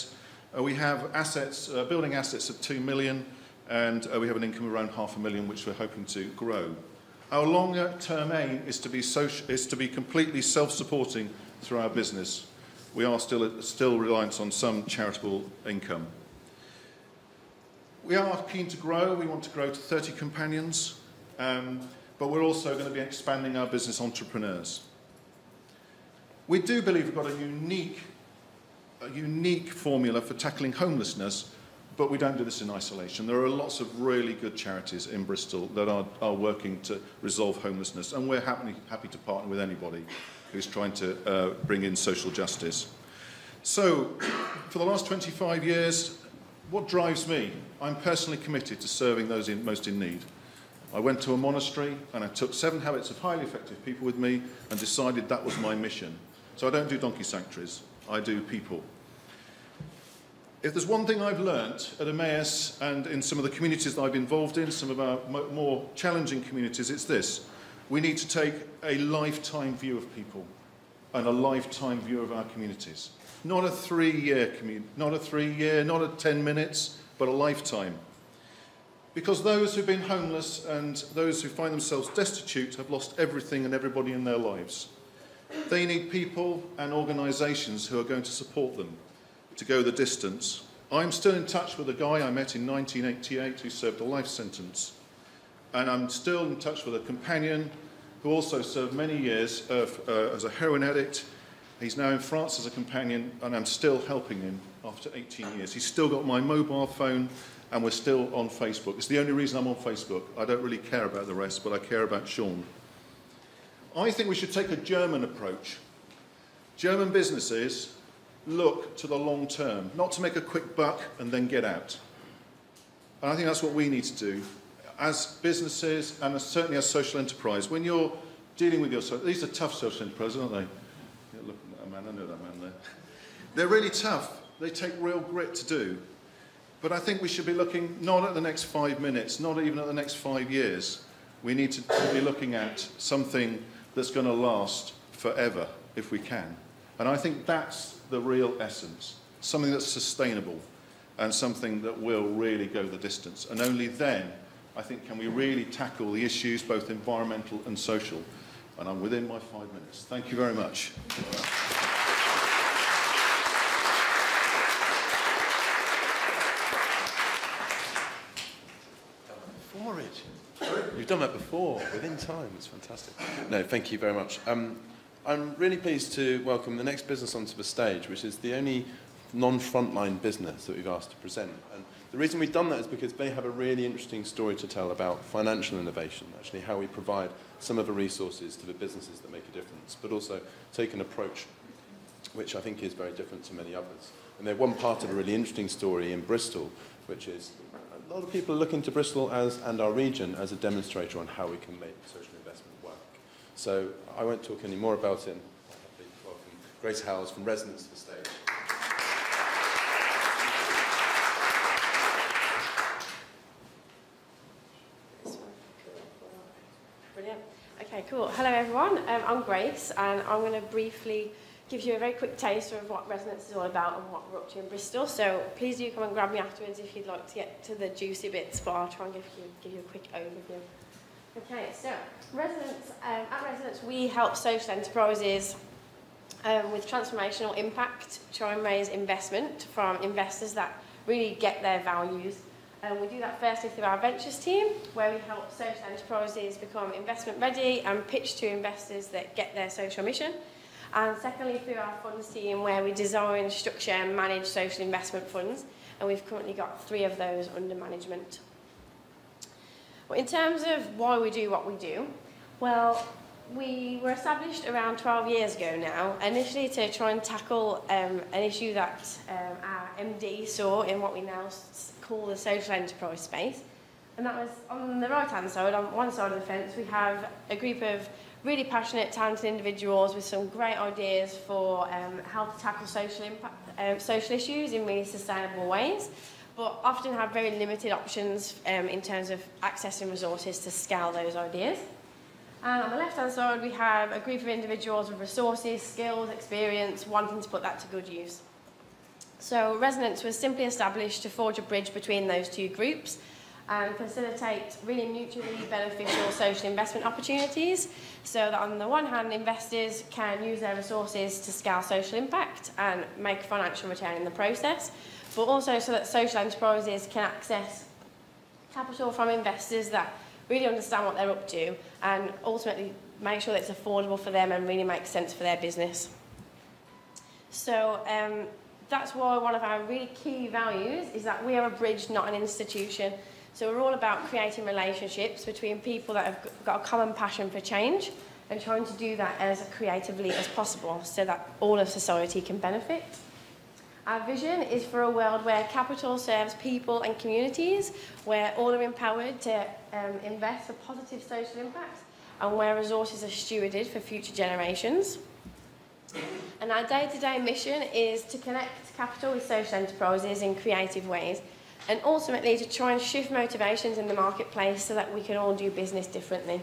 We have assets, building assets of 2 million, and we have an income of around £500,000, which we're hoping to grow. Our longer-term aim is to be completely self-supporting through our business. We are still reliant on some charitable income. We are keen to grow. We want to grow to 30 companions, but we're also going to be expanding our business entrepreneurs. We do believe we've got a unique formula for tackling homelessness, but we don't do this in isolation. There are lots of really good charities in Bristol that are working to resolve homelessness, and we're happy to partner with anybody who's trying to bring in social justice. So, for the last 25 years, what drives me? I'm personally committed to serving those most in need. I went to a monastery and I took 7 habits of highly effective people with me and decided that was my mission. So I don't do donkey sanctuaries, I do people. If there's one thing I've learnt at Emmaus and in some of the communities that I've been involved in, some of our more challenging communities, it's this. We need to take a lifetime view of people and a lifetime view of our communities. Not a 3-year, not a 10 minutes, but a lifetime. Because those who've been homeless and those who find themselves destitute have lost everything and everybody in their lives. They need people and organisations who are going to support them to go the distance. I'm still in touch with a guy I met in 1988 who served a life sentence. And I'm still in touch with a companion who also served many years as a heroin addict. He's now in France as a companion, and I'm still helping him after 18 years. He's still got my mobile phone, and we're still on Facebook. It's the only reason I'm on Facebook. I don't really care about the rest, but I care about Sean. I think we should take a German approach. German businesses look to the long term, not to make a quick buck and then get out. And I think that's what we need to do as businesses and certainly as social enterprise. When you're dealing with these are tough social enterprises, aren't they? You're looking at that man, I know that man there. They're really tough. They take real grit to do. But I think we should be looking not at the next 5 minutes, not even at the next 5 years. We need to be looking at something that's going to last forever, if we can. And I think that's the real essence, something that's sustainable and something that will really go the distance. And only then, I think, can we really tackle the issues, both environmental and social. And I'm within my 5 minutes. Thank you very much. Before it. You've done that before, within time. It's fantastic. No, thank you very much. I'm really pleased to welcome the next business onto the stage, which is the only non-frontline business that we've asked to present. And the reason we've done that is because they have a really interesting story to tell about financial innovation, actually how we provide some of the resources to the businesses that make a difference, but also take an approach which I think is very different to many others. And they're one part of a really interesting story in Bristol, which is a lot of people are looking to Bristol and our region as a demonstrator on how we can make social investment work. So I won't talk any more about it. I'll welcome Grace Howells from Resonance to the stage. Brilliant. Okay, cool. Hello everyone. I'm Grace, and I'm going to briefly give you a very quick taster of what Resonance is all about and what we're up to in Bristol. So please do come and grab me afterwards if you'd like to get to the juicy bits, but I'll try and give you a quick overview. Okay, so Resonance, at Resonance we help social enterprises with transformational impact, try and raise investment from investors that really get their values. We do that firstly through our ventures team, where we help social enterprises become investment ready and pitch to investors that get their social mission. And secondly, through our funds team, where we design, structure and manage social investment funds, and we've currently got 3 of those under management. Well, in terms of why we do what we do, well, we were established around 12 years ago now, initially to try and tackle an issue that our MD saw in what we now call the social enterprise space. And that was on the right-hand side, on one side of the fence, we have a group of really passionate, talented individuals with some great ideas for how to tackle social issues in really sustainable ways, but often have very limited options in terms of accessing resources to scale those ideas. And on the left-hand side, we have a group of individuals with resources, skills, experience, wanting to put that to good use. So Resonance was simply established to forge a bridge between those two groups and facilitate really mutually beneficial social investment opportunities, so that on the one hand, investors can use their resources to scale social impact and make financial return in the process, but also so that social enterprises can access capital from investors that really understand what they're up to and ultimately make sure that it's affordable for them and really makes sense for their business. So that's why one of our really key values is that we are a bridge, not an institution. So we're all about creating relationships between people that have got a common passion for change and trying to do that as creatively as possible so that all of society can benefit. Our vision is for a world where capital serves people and communities, where all are empowered to invest for positive social impact, and where resources are stewarded for future generations. And our day-to-day mission is to connect capital with social enterprises in creative ways, and ultimately to try and shift motivations in the marketplace so that we can all do business differently.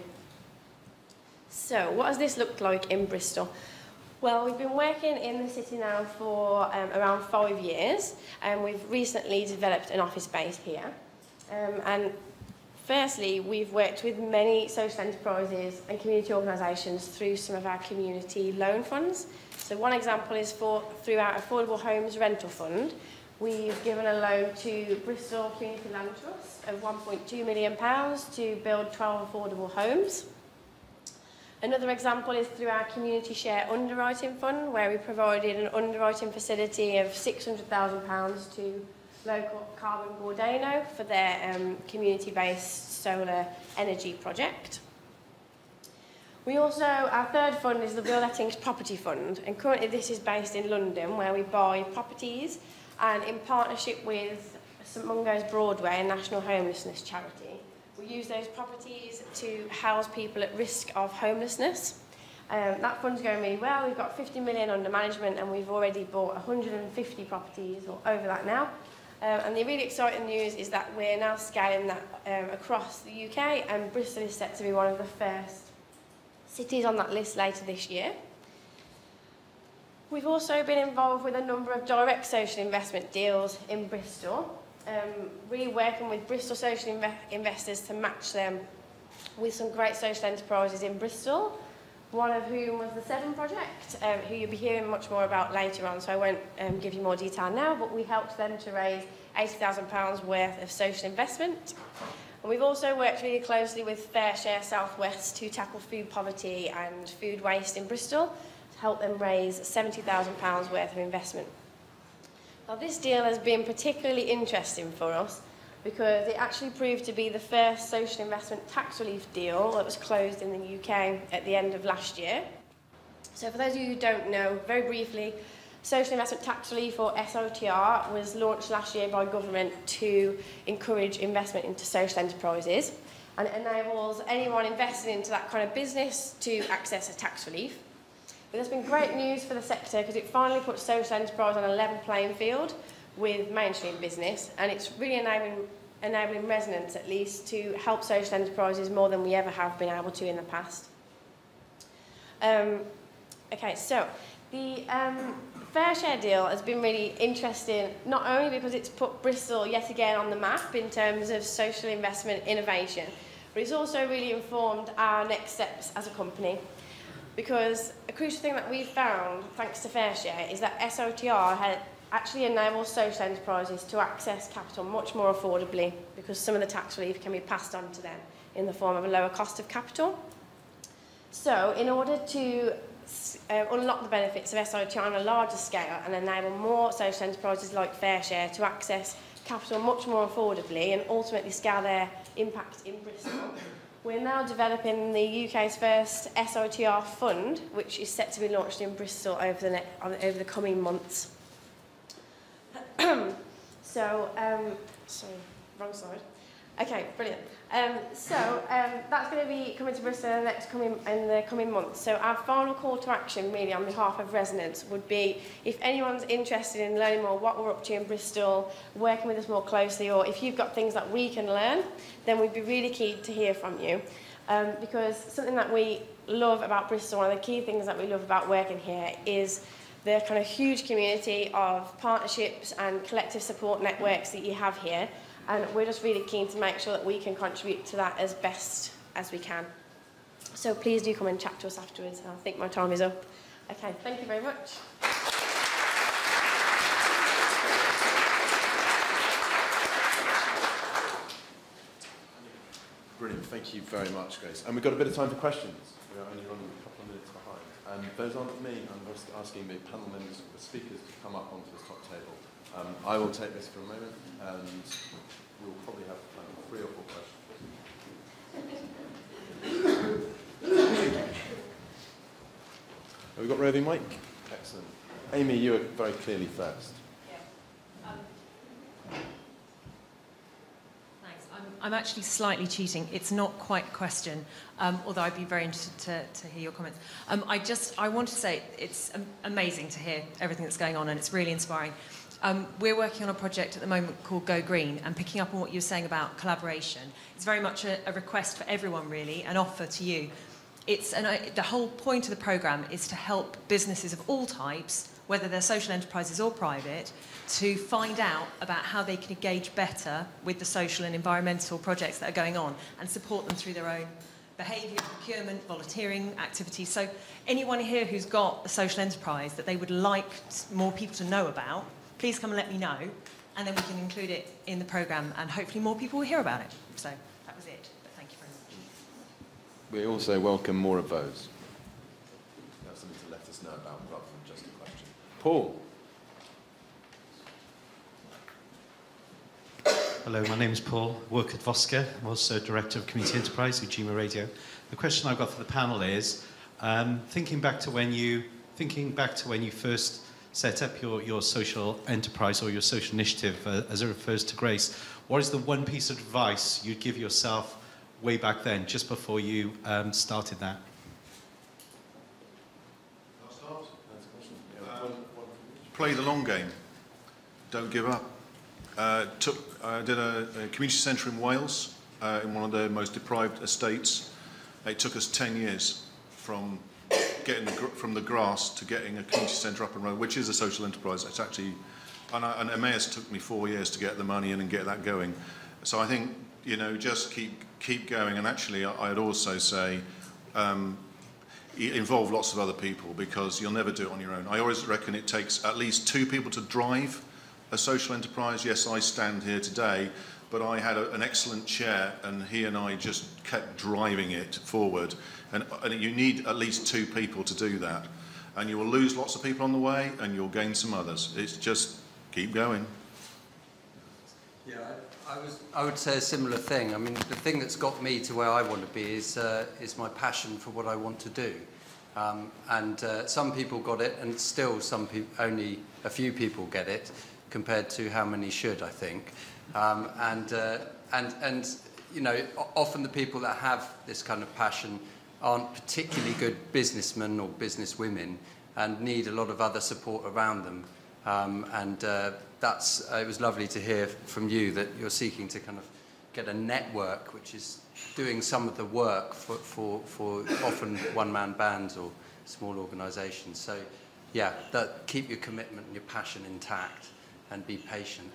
So, what has this looked like in Bristol? Well, we've been working in the city now for around 5 years, and we've recently developed an office space here. And firstly, we've worked with many social enterprises and community organisations through some of our community loan funds. So one example is through our Affordable Homes Rental Fund. We've given a loan to Bristol Community Land Trust of £1.2 million to build 12 affordable homes. Another example is through our Community Share Underwriting Fund, where we provided an underwriting facility of £600,000 to local Carbon Gordano for their community-based solar energy project. We also, our third fund is the Bill Lettings Property Fund, and currently this is based in London, where we buy properties and in partnership with St Mungo's Broadway, a national homelessness charity, we use those properties to house people at risk of homelessness. That fund's going really well. We've got 50 million under management and we've already bought 150 properties, or over that now. And the really exciting news is that we're now scaling that across the UK, and Bristol is set to be one of the first cities on that list later this year. We've also been involved with a number of direct social investment deals in Bristol, really working with Bristol social investors to match them with some great social enterprises in Bristol, one of whom was the Seven Project, who you'll be hearing much more about later on, so I won't give you more detail now, but we helped them to raise £80,000 worth of social investment. And we've also worked really closely with Fair Share South West to tackle food poverty and food waste in Bristol, to help them raise £70,000 worth of investment. Now, this deal has been particularly interesting for us because it actually proved to be the first social investment tax relief deal that was closed in the UK at the end of last year. So for those of you who don't know, very briefly, Social Investment Tax Relief, or SOTR, was launched last year by government to encourage investment into social enterprises, and it enables anyone investing into that kind of business to access a tax relief. But there's been great news for the sector because it finally puts social enterprise on a level playing field with mainstream business, and it's really enabling Resonance, at least, to help social enterprises more than we ever have been able to in the past. Okay, so the Fair Share deal has been really interesting, not only because it's put Bristol yet again on the map in terms of social investment innovation, but it's also really informed our next steps as a company. Because a crucial thing that we've found, thanks to Fair Share, is that SOTR actually enables social enterprises to access capital much more affordably, because some of the tax relief can be passed on to them in the form of a lower cost of capital. So, in order to unlock the benefits of SOTR on a larger scale and enable more social enterprises like Fair Share to access capital much more affordably and ultimately scale their impact in Bristol, we're now developing the UK's first SOTR fund, which is set to be launched in Bristol over the coming months. Sorry, wrong slide. Okay, brilliant. That's going to be coming to Bristol in the coming months. So our final call to action, really, on behalf of Resonance, would be if anyone's interested in learning more what we're up to in Bristol, working with us more closely, or if you've got things that we can learn, then we'd be really keen to hear from you. Because something that we love about Bristol, one of the key things that we love about working here, is the kind of huge community of partnerships and collective support networks that you have here. And we're just really keen to make sure that we can contribute to that as best as we can. So please do come and chat to us afterwards. I think my time is up. Okay, thank you very much. Brilliant, thank you very much, Grace. And we've got a bit of time for questions. We're only running a couple of minutes behind. And those aren't me. I'm just asking the panel members, the speakers, to come up onto this top table. I will take this for a moment, and we'll probably have 3 or 4 questions. Have we got roving mic? Excellent. Amy, you are very clearly first. I'm actually slightly cheating. It's not quite a question, although I'd be very interested to hear your comments. I want to say it's amazing to hear everything that's going on, and it's really inspiring. We're working on a project at the moment called Go Green, and picking up on what you were saying about collaboration, it's very much a request for everyone, really, an offer to you. The whole point of the programme is to help businesses of all types, whether they're social enterprises or private, to find out about how they can engage better with the social and environmental projects that are going on and support them through their own behaviour, procurement, volunteering activities. So anyone here who's got a social enterprise that they would like more people to know about, please come and let me know, and then we can include it in the programme, and hopefully more people will hear about it. So that was it, but thank you very much. We also welcome more of those. You have something to let us know about rather than just a question. Paul. Hello, my name is Paul. I work at Vosca. I'm also Director of Community Enterprise with GMA Radio. The question I've got for the panel is, thinking back to when you first set up your social enterprise or your social initiative, as it refers to Grace, what is the one piece of advice you'd give yourself way back then, just before you started that? I'll start. That's a question. Play the long game. Don't give up. I did a community centre in Wales, in one of the most deprived estates. It took us 10 years from getting from the grass to getting a community centre up and running, which is a social enterprise. It's actually, and Emmaus took me 4 years to get the money in and get that going. So I think, you know, just keep going. And actually, I'd also say, involve lots of other people, because you'll never do it on your own. I always reckon it takes at least 2 people to drive a social enterprise. Yes, I stand here today, but I had an excellent chair, and he and I just kept driving it forward. And you need at least 2 people to do that. And you will lose lots of people on the way, and you'll gain some others. It's just keep going. Yeah, I would say a similar thing. I mean, the thing that's got me to where I want to be is my passion for what I want to do. Some people got it, and still only a few people get it, compared to how many should, I think. You know, often the people that have this kind of passion aren't particularly good businessmen or businesswomen, and need a lot of other support around them. It was lovely to hear from you that you're seeking to kind of get a network which is doing some of the work for often one-man bands or small organisations. So, yeah, keep your commitment and your passion intact, and be patient.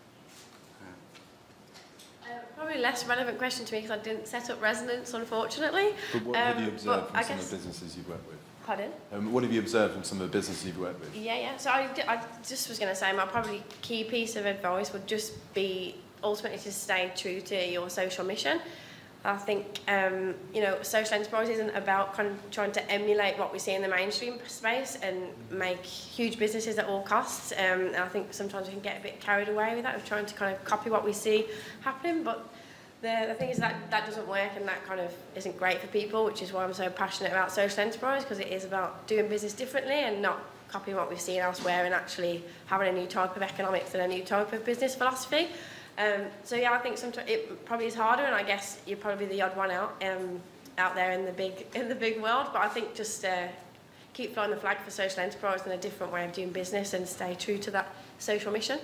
Probably less relevant question to me, because I didn't set up Resonance, unfortunately. But what have you observed from some of the businesses you've worked with? Pardon? What have you observed from some of the businesses you've worked with? Yeah. So I just was going to say, my probably key piece of advice would just be ultimately to stay true to your social mission. I think, you know, social enterprise isn't about kind of trying to emulate what we see in the mainstream space and make huge businesses at all costs. And I think sometimes we can get a bit carried away with that, of trying to kind of copy what we see happening. But the thing is that doesn't work, and that kind of isn't great for people, which is why I'm so passionate about social enterprise, because it is about doing business differently and not copying what we've seen elsewhere, and actually having a new type of economics and a new type of business philosophy. So yeah, I think sometimes it probably is harder, and I guess you're probably the odd one out there in the big world. But I think just keep flying the flag for social enterprise and a different way of doing business, and stay true to that social mission.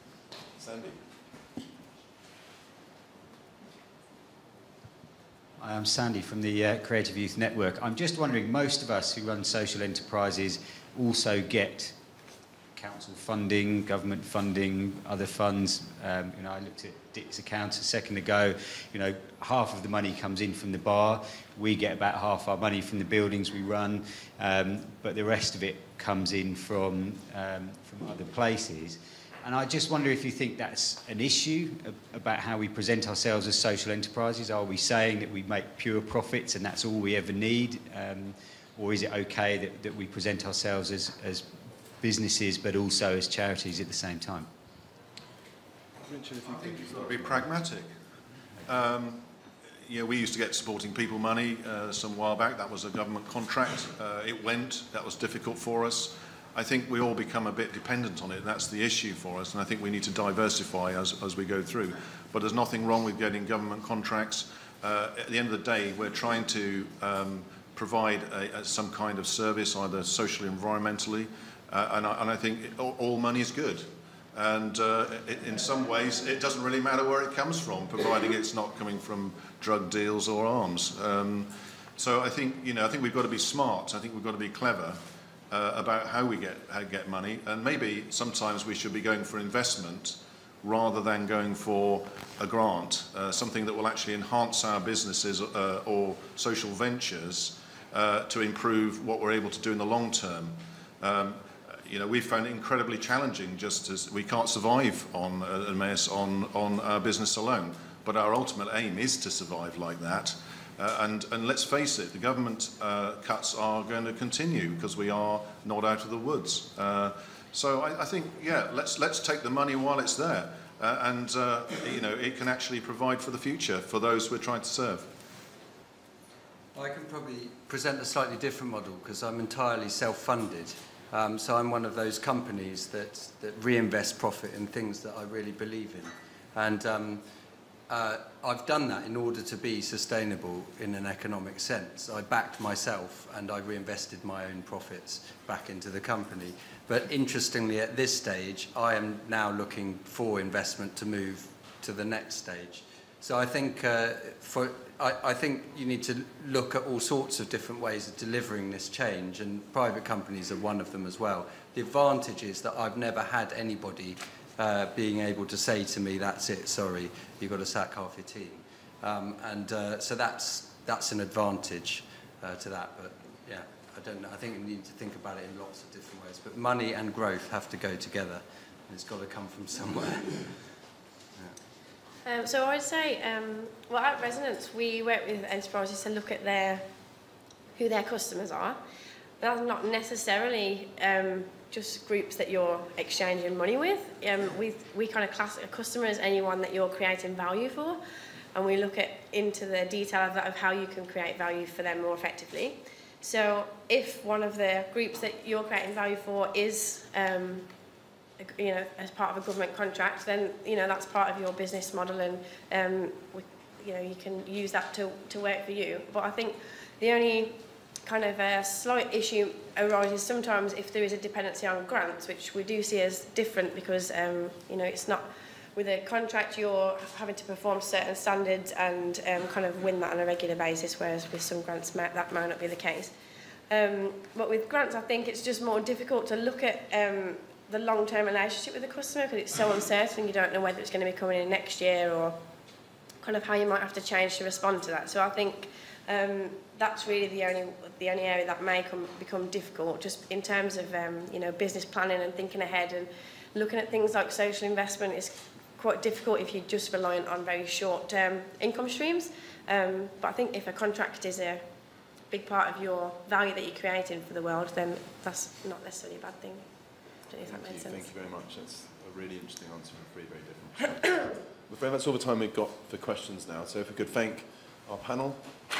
Sandy. I'm Sandy from the Creative Youth Network. I'm just wondering, most of us who run social enterprises also get council funding, government funding, other funds. You know, I looked at Dick's accounts a second ago. You know, half of the money comes in from the bar. We get about half our money from the buildings we run, but the rest of it comes in from other places. And I just wonder if you think that's an issue about how we present ourselves as social enterprises. Are we saying that we make pure profits and that's all we ever need? Or is it okay that we present ourselves as businesses but also as charities at the same time? Richard, if you think you've got to be pragmatic. Yeah, we used to get supporting people money some while back. That was a government contract. It went. That was difficult for us. I think we all become a bit dependent on it. That's the issue for us, and I think we need to diversify as we go through. But there's nothing wrong with getting government contracts. At the end of the day, we're trying to provide some kind of service, either socially or environmentally, and I think all money is good. And in some ways, it doesn't really matter where it comes from, providing it's not coming from drug deals or arms. So I think, I think we've got to be smart. I think we've got to be clever about how we get money, and maybe sometimes we should be going for investment rather than going for a grant, something that will actually enhance our businesses or social ventures to improve what we're able to do in the long term. We found it incredibly challenging, just as we can't survive on our business alone. But our ultimate aim is to survive like that. And let's face it, the government cuts are going to continue because we are not out of the woods. So I think, yeah, let's take the money while it's there, and it can actually provide for the future for those we're trying to serve. I can probably present a slightly different model because I'm entirely self-funded. So I'm one of those companies that reinvest profit in things that I really believe in, and I've done that in order to be sustainable in an economic sense. I backed myself and I reinvested my own profits back into the company. But interestingly, at this stage, I am now looking for investment to move to the next stage. So I think I think you need to look at all sorts of different ways of delivering this change, and private companies are one of them as well. The advantage is that I've never had anybody being able to say to me, that's it, sorry, you've got to sack half your team. So that's an advantage to that. But yeah, I don't know. I think we need to think about it in lots of different ways. But money and growth have to go together, and it's got to come from somewhere. So I would say, well, at Resonance, we work with enterprises to look at who their customers are. But that's not necessarily just groups that you're exchanging money with. We kind of class a customer as anyone that you're creating value for, and we look into the detail of that, of how you can create value for them more effectively. So if one of the groups that you're creating value for is as part of a government contract, then that's part of your business model, and you can use that to work for you. But I think the only kind of a slight issue arises sometimes if there is a dependency on grants, which we do see as different because it's not with a contract you're having to perform certain standards and kind of win that on a regular basis, whereas with some grants that might not be the case. But with grants, I think it's just more difficult to look at the long-term relationship with the customer because it's so uncertain. You don't know whether it's going to be coming in next year or kind of how you might have to change to respond to that. So I think that's really the only area that may become difficult, just in terms of business planning and thinking ahead and looking at things like social investment is quite difficult if you're just reliant on very short-term income streams. But I think if a contract is a big part of your value that you're creating for the world, then that's not necessarily a bad thing. I don't know if that made sense. Thank you very much. That's a really interesting answer for three very different questions. I'm afraid that's all the time we've got for questions now. So if we could thank our panel.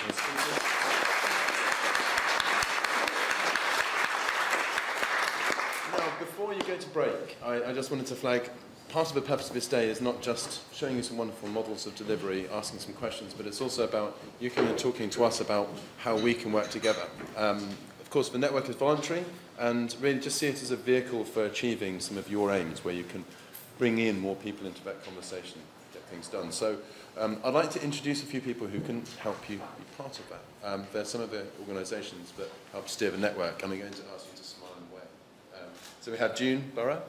Now, before you go to break, I just wanted to flag, part of the purpose of this day is not just showing you some wonderful models of delivery, asking some questions, but it's also about you coming and talking to us about how we can work together. Of course, the network is voluntary, and really just see it as a vehicle for achieving some of your aims, where you can bring in more people into that conversation. get things done. So I'd like to introduce a few people who can help you be part of that. They're some of the organisations that help steer the network, and I'm going to ask you to smile and wave. So we have June Burrow.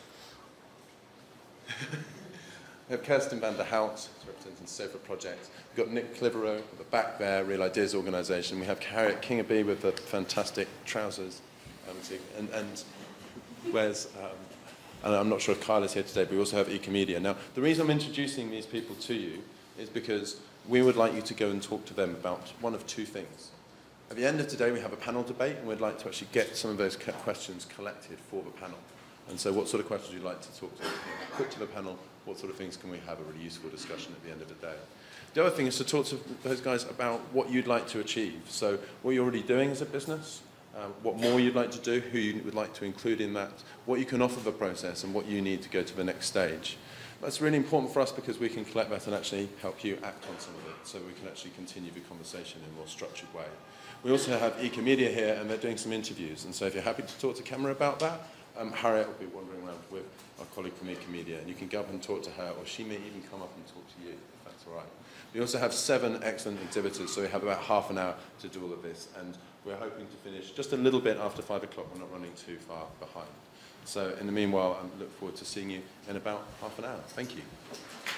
We have Kirsten van der Hout, representing the SOFA project. We've got Nick Cliverow at the back there, Real Ideas Organisation. We have Harriet Kingerby with the fantastic trousers. And where's, and I'm not sure if Kyle is here today, but we also have Ecomedia. Now, the reason I'm introducing these people to you is because we would like you to go and talk to them about one of two things. At the end of today, we have a panel debate, and we'd like to actually get some of those questions collected for the panel. And so what sort of questions would you like to talk to, put to the panel? What sort of things can we have a really useful discussion at the end of the day? The other thing is to talk to those guys about what you'd like to achieve. So what you're already doing as a business, what more you'd like to do, who you would like to include in that, what you can offer the process, and what you need to go to the next stage. That's really important for us because we can collect that and actually help you act on some of it, so we can actually continue the conversation in a more structured way. We also have Ecomedia here, and they're doing some interviews, and so if you're happy to talk to camera about that, Harriet will be wandering around with our colleague from Ecomedia, and you can go up and talk to her, or she may even come up and talk to you, if that's all right. We also have 7 excellent exhibitors, so we have about half an hour to do all of this, and we're hoping to finish just a little bit after 5 o'clock. We're not running too far behind. So in the meanwhile, I look forward to seeing you in about half an hour. Thank you.